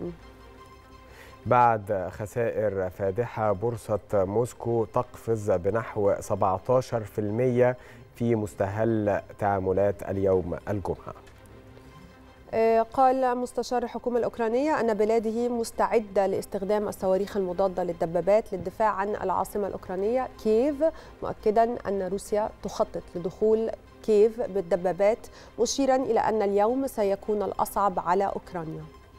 بعد خسائر فادحة بورصة موسكو تقفز بنحو سبعة عشر بالمئة في مستهل تعاملات اليوم الجمعة. قال مستشار الحكومة الأوكرانية أن بلاده مستعدة لاستخدام الصواريخ المضادة للدبابات للدفاع عن العاصمة الأوكرانية كييف، مؤكدا أن روسيا تخطط لدخول كييف بالدبابات، مشيرا إلى أن اليوم سيكون الأصعب على أوكرانيا.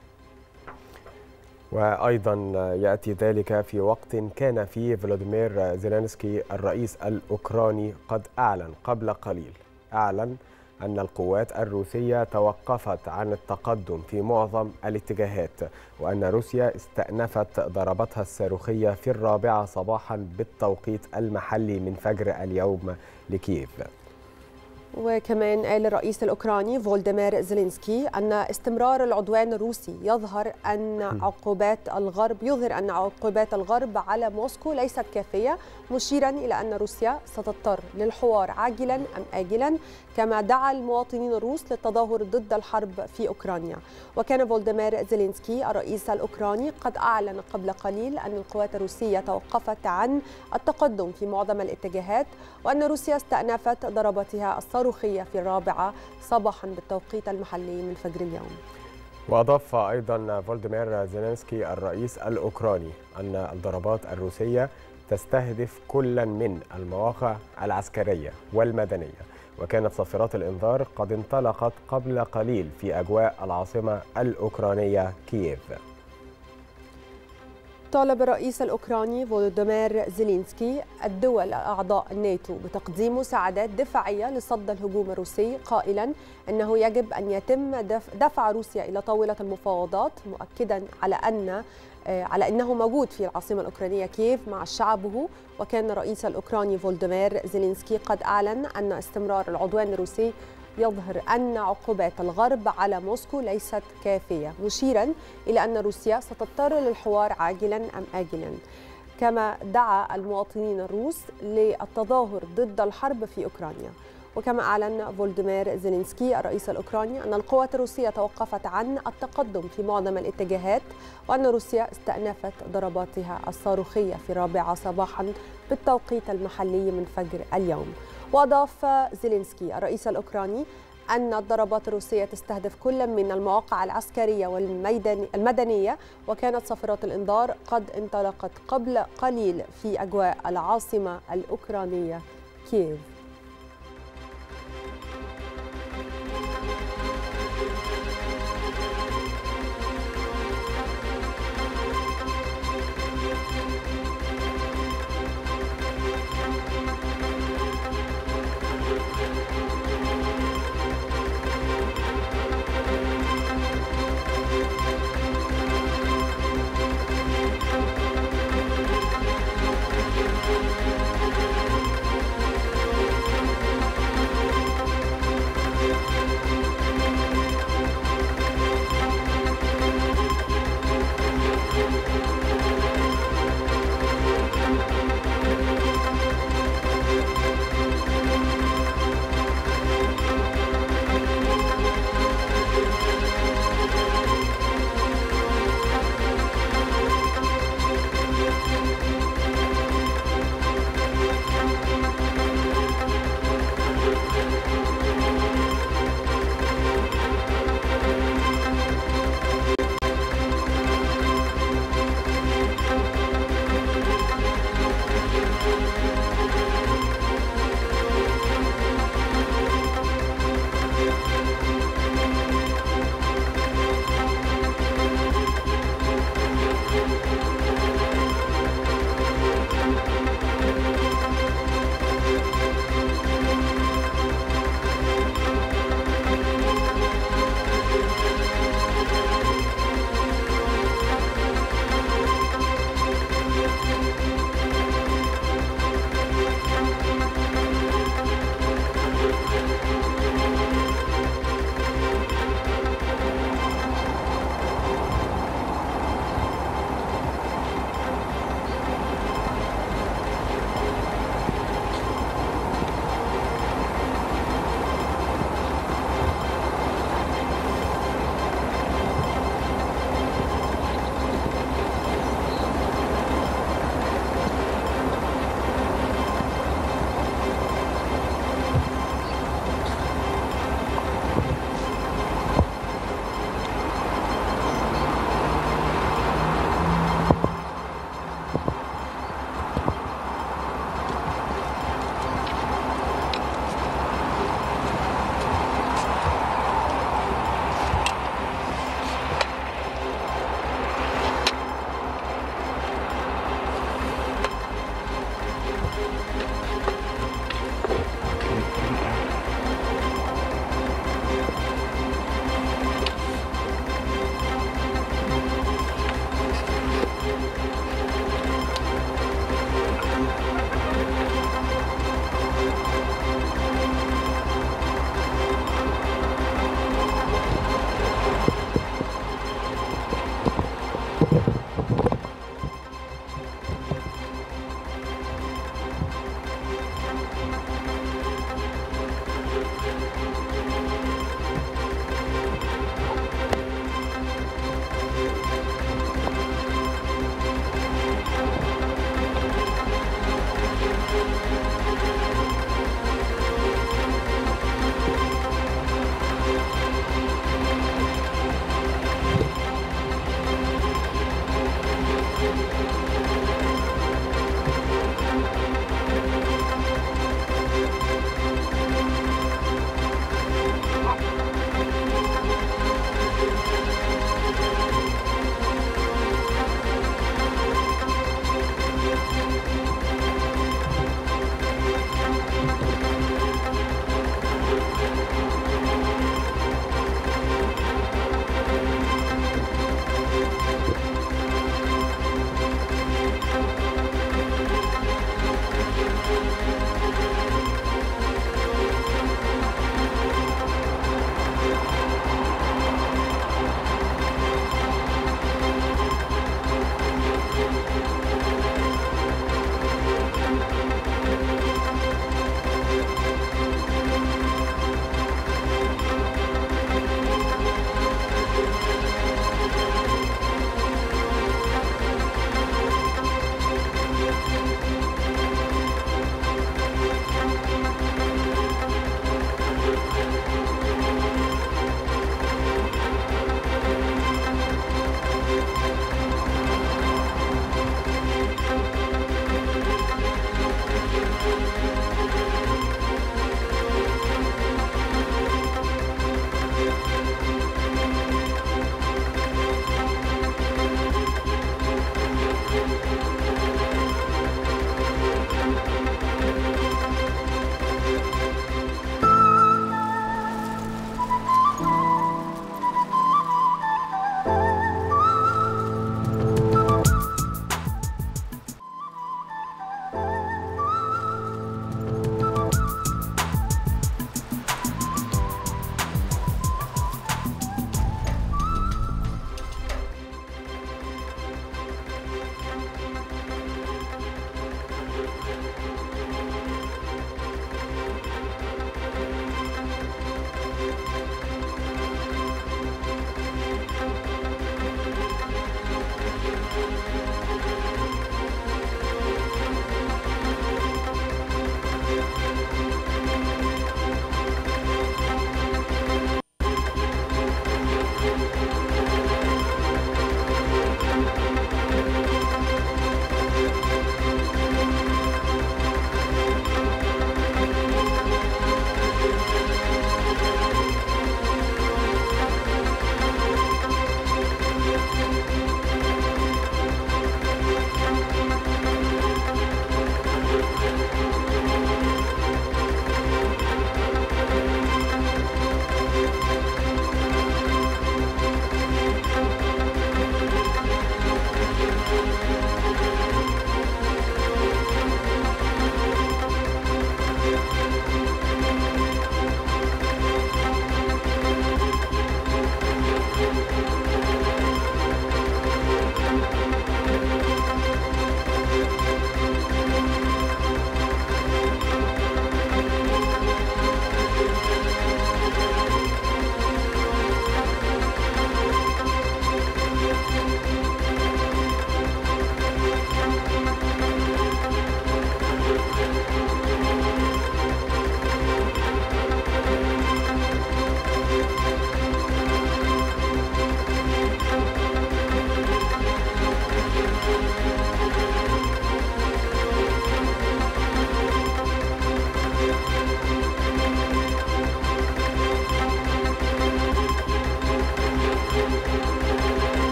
وأيضا يأتي ذلك في وقت كان فيه فلاديمير زيلينسكي الرئيس الأوكراني قد أعلن قبل قليل أعلن أن القوات الروسية توقفت عن التقدم في معظم الاتجاهات، وأن روسيا استأنفت ضرباتها الصاروخية في الرابعة صباحا بالتوقيت المحلي من فجر اليوم لكييف. وكمان قال الرئيس الأوكراني فولوديمير زيلينسكي أن استمرار العدوان الروسي يظهر أن عقوبات الغرب يظهر أن عقوبات الغرب على موسكو ليست كافية، مشيرا إلى أن روسيا ستضطر للحوار عاجلا أم آجلا، كما دعا المواطنين الروس للتظاهر ضد الحرب في أوكرانيا. وكان فولوديمير زيلينسكي الرئيس الأوكراني قد أعلن قبل قليل أن القوات الروسية توقفت عن التقدم في معظم الاتجاهات، وأن روسيا استأنفت ضرباتها الصاروخية في الرابعة صباحا بالتوقيت المحلي من فجر اليوم. وأضاف أيضا فولوديمير زيلينسكي الرئيس الأوكراني أن الضربات الروسية تستهدف كلا من المواقع العسكرية والمدنية، وكانت صافرات الإنذار قد انطلقت قبل قليل في أجواء العاصمة الأوكرانية كييف. طالب الرئيس الأوكراني فولوديمير زيلينسكي الدول أعضاء الناتو بتقديم مساعدات دفاعية لصد الهجوم الروسي، قائلا أنه يجب أن يتم دفع روسيا إلى طاولة المفاوضات، مؤكدا على أن على أنه موجود في العاصمة الأوكرانية كييف مع شعبه. وكان الرئيس الأوكراني فولوديمير زيلينسكي قد أعلن أن استمرار العدوان الروسي يظهر أن عقوبات الغرب على موسكو ليست كافية، مشيرا إلى أن روسيا ستضطر للحوار عاجلا أم آجلا، كما دعا المواطنين الروس للتظاهر ضد الحرب في أوكرانيا. وكما أعلن فولوديمير زيلينسكي الرئيس الأوكراني أن القوات الروسية توقفت عن التقدم في معظم الاتجاهات، وأن روسيا استأنفت ضرباتها الصاروخية في الرابعة صباحا بالتوقيت المحلي من فجر اليوم. وأضاف زيلينسكي الرئيس الأوكراني أن الضربات الروسية تستهدف كل من المواقع العسكرية والمدنية، وكانت صافرات الإنذار قد انطلقت قبل قليل في أجواء العاصمة الأوكرانية كييف.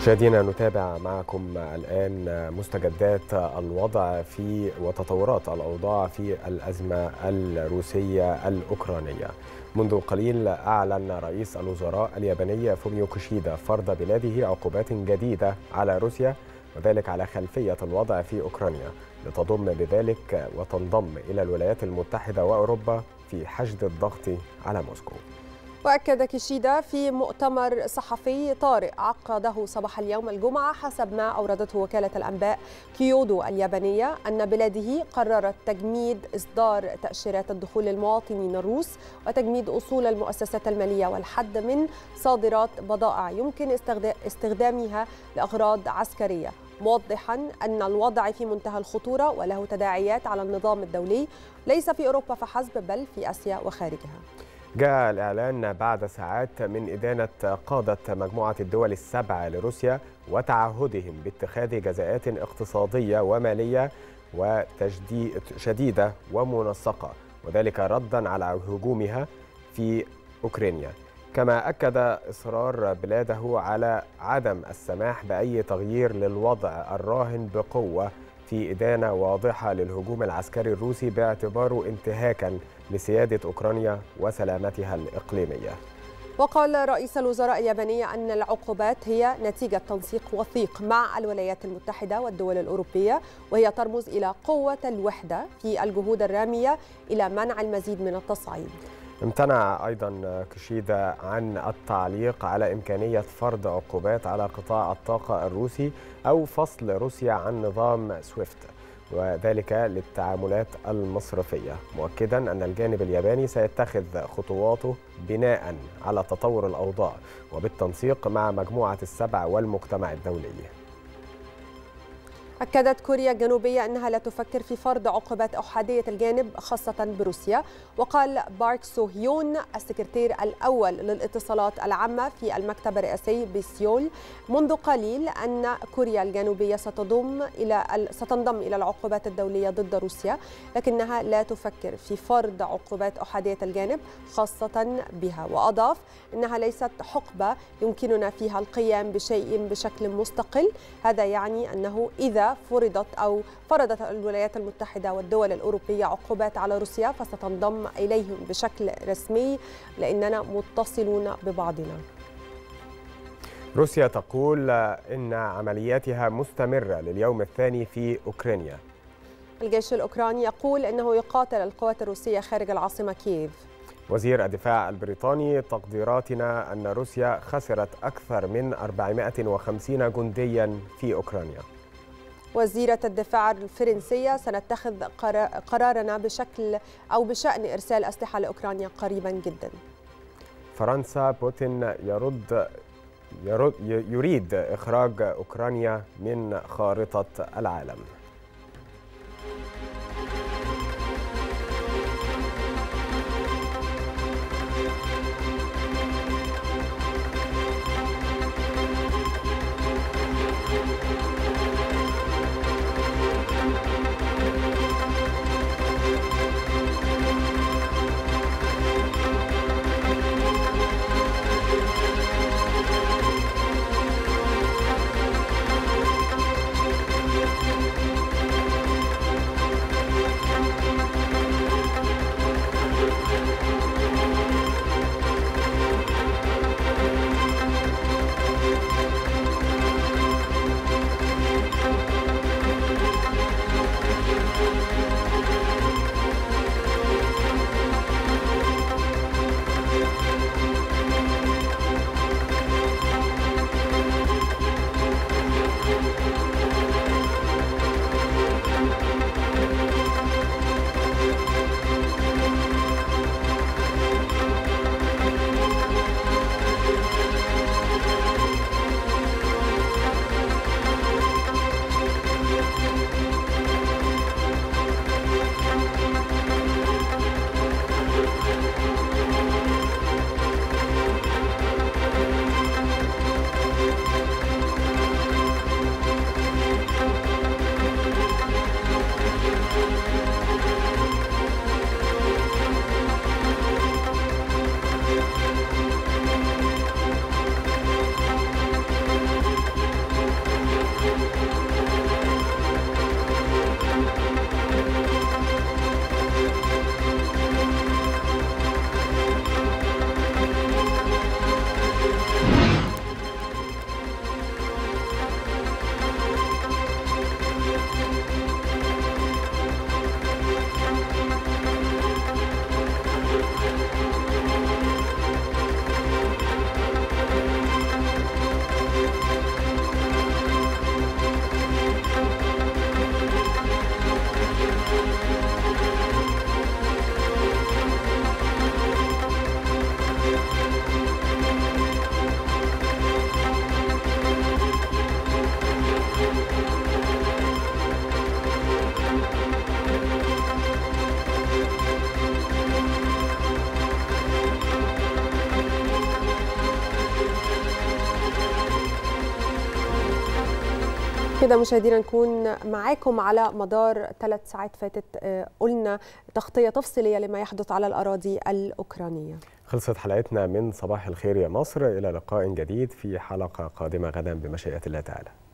مشاهدينا نتابع معكم الآن مستجدات الوضع في وتطورات الأوضاع في الأزمة الروسية الأوكرانية. منذ قليل أعلن رئيس الوزراء الياباني فوميو كيشيدا فرض بلاده عقوبات جديدة على روسيا، وذلك على خلفية الوضع في أوكرانيا، لتضم بذلك وتنضم إلى الولايات المتحدة وأوروبا في حشد الضغط على موسكو. وأكد كيشيدا في مؤتمر صحفي طارئ عقده صباح اليوم الجمعة حسب ما أوردته وكالة الأنباء كيودو اليابانية أن بلاده قررت تجميد إصدار تأشيرات الدخول للمواطنين الروس وتجميد أصول المؤسسات المالية والحد من صادرات بضائع يمكن استخدامها لأغراض عسكرية، موضحا أن الوضع في منتهى الخطورة وله تداعيات على النظام الدولي ليس في أوروبا فحسب بل في آسيا وخارجها. جاء الإعلان بعد ساعات من إدانة قادة مجموعة الدول السبع لروسيا وتعهدهم باتخاذ جزاءات اقتصادية ومالية وشديدة ومنسقة، وذلك ردا على هجومها في أوكرانيا. كما أكد إصرار بلاده على عدم السماح بأي تغيير للوضع الراهن بقوة في إدانة واضحة للهجوم العسكري الروسي باعتباره انتهاكاً لسيادة أوكرانيا وسلامتها الإقليمية. وقال رئيس الوزراء الياباني أن العقوبات هي نتيجة تنسيق وثيق مع الولايات المتحدة والدول الأوروبية، وهي ترمز إلى قوة الوحدة في الجهود الرامية إلى منع المزيد من التصعيد. امتنع أيضا كيشيدا عن التعليق على إمكانية فرض عقوبات على قطاع الطاقة الروسي أو فصل روسيا عن نظام سويفت، وذلك للتعاملات المصرفية، مؤكدا أن الجانب الياباني سيتخذ خطواته بناء على تطور الأوضاع وبالتنسيق مع مجموعة السبع والمجتمع الدولي. أكدت كوريا الجنوبية أنها لا تفكر في فرض عقوبات أحادية الجانب خاصة بروسيا. وقال بارك سو هيون السكرتير الأول للاتصالات العامة في المكتب الرئاسي بسيول منذ قليل أن كوريا الجنوبية ستضم إلى ستنضم إلى العقوبات الدولية ضد روسيا، لكنها لا تفكر في فرض عقوبات أحادية الجانب خاصة بها. وأضاف أنها ليست حقبة يمكننا فيها القيام بشيء بشكل مستقل، هذا يعني أنه إذا فرضت أو فرضت الولايات المتحدة والدول الأوروبية عقوبات على روسيا فستنضم إليهم بشكل رسمي لأننا متصلون ببعضنا. روسيا تقول إن عملياتها مستمرة لليوم الثاني في أوكرانيا. الجيش الأوكراني يقول إنه يقاتل القوات الروسية خارج العاصمة كييف. وزير الدفاع البريطاني: تقديراتنا أن روسيا خسرت أكثر من أربعمائة وخمسين جنديا في أوكرانيا. وزيرة الدفاع الفرنسية: سنتخذ قرارنا بشكل أو بشأن إرسال أسلحة لأوكرانيا قريبا جدا. فرنسا: بوتين يرد يرد يريد إخراج أوكرانيا من خارطة العالم. كده مشاهدينا نكون معاكم على مدار ثلاث ساعات فاتت قلنا تغطية تفصيلية لما يحدث على الأراضي الأوكرانية. خلصت حلقتنا من صباح الخير يا مصر، إلى لقاء جديد في حلقة قادمة غدا بمشيئة الله تعالى.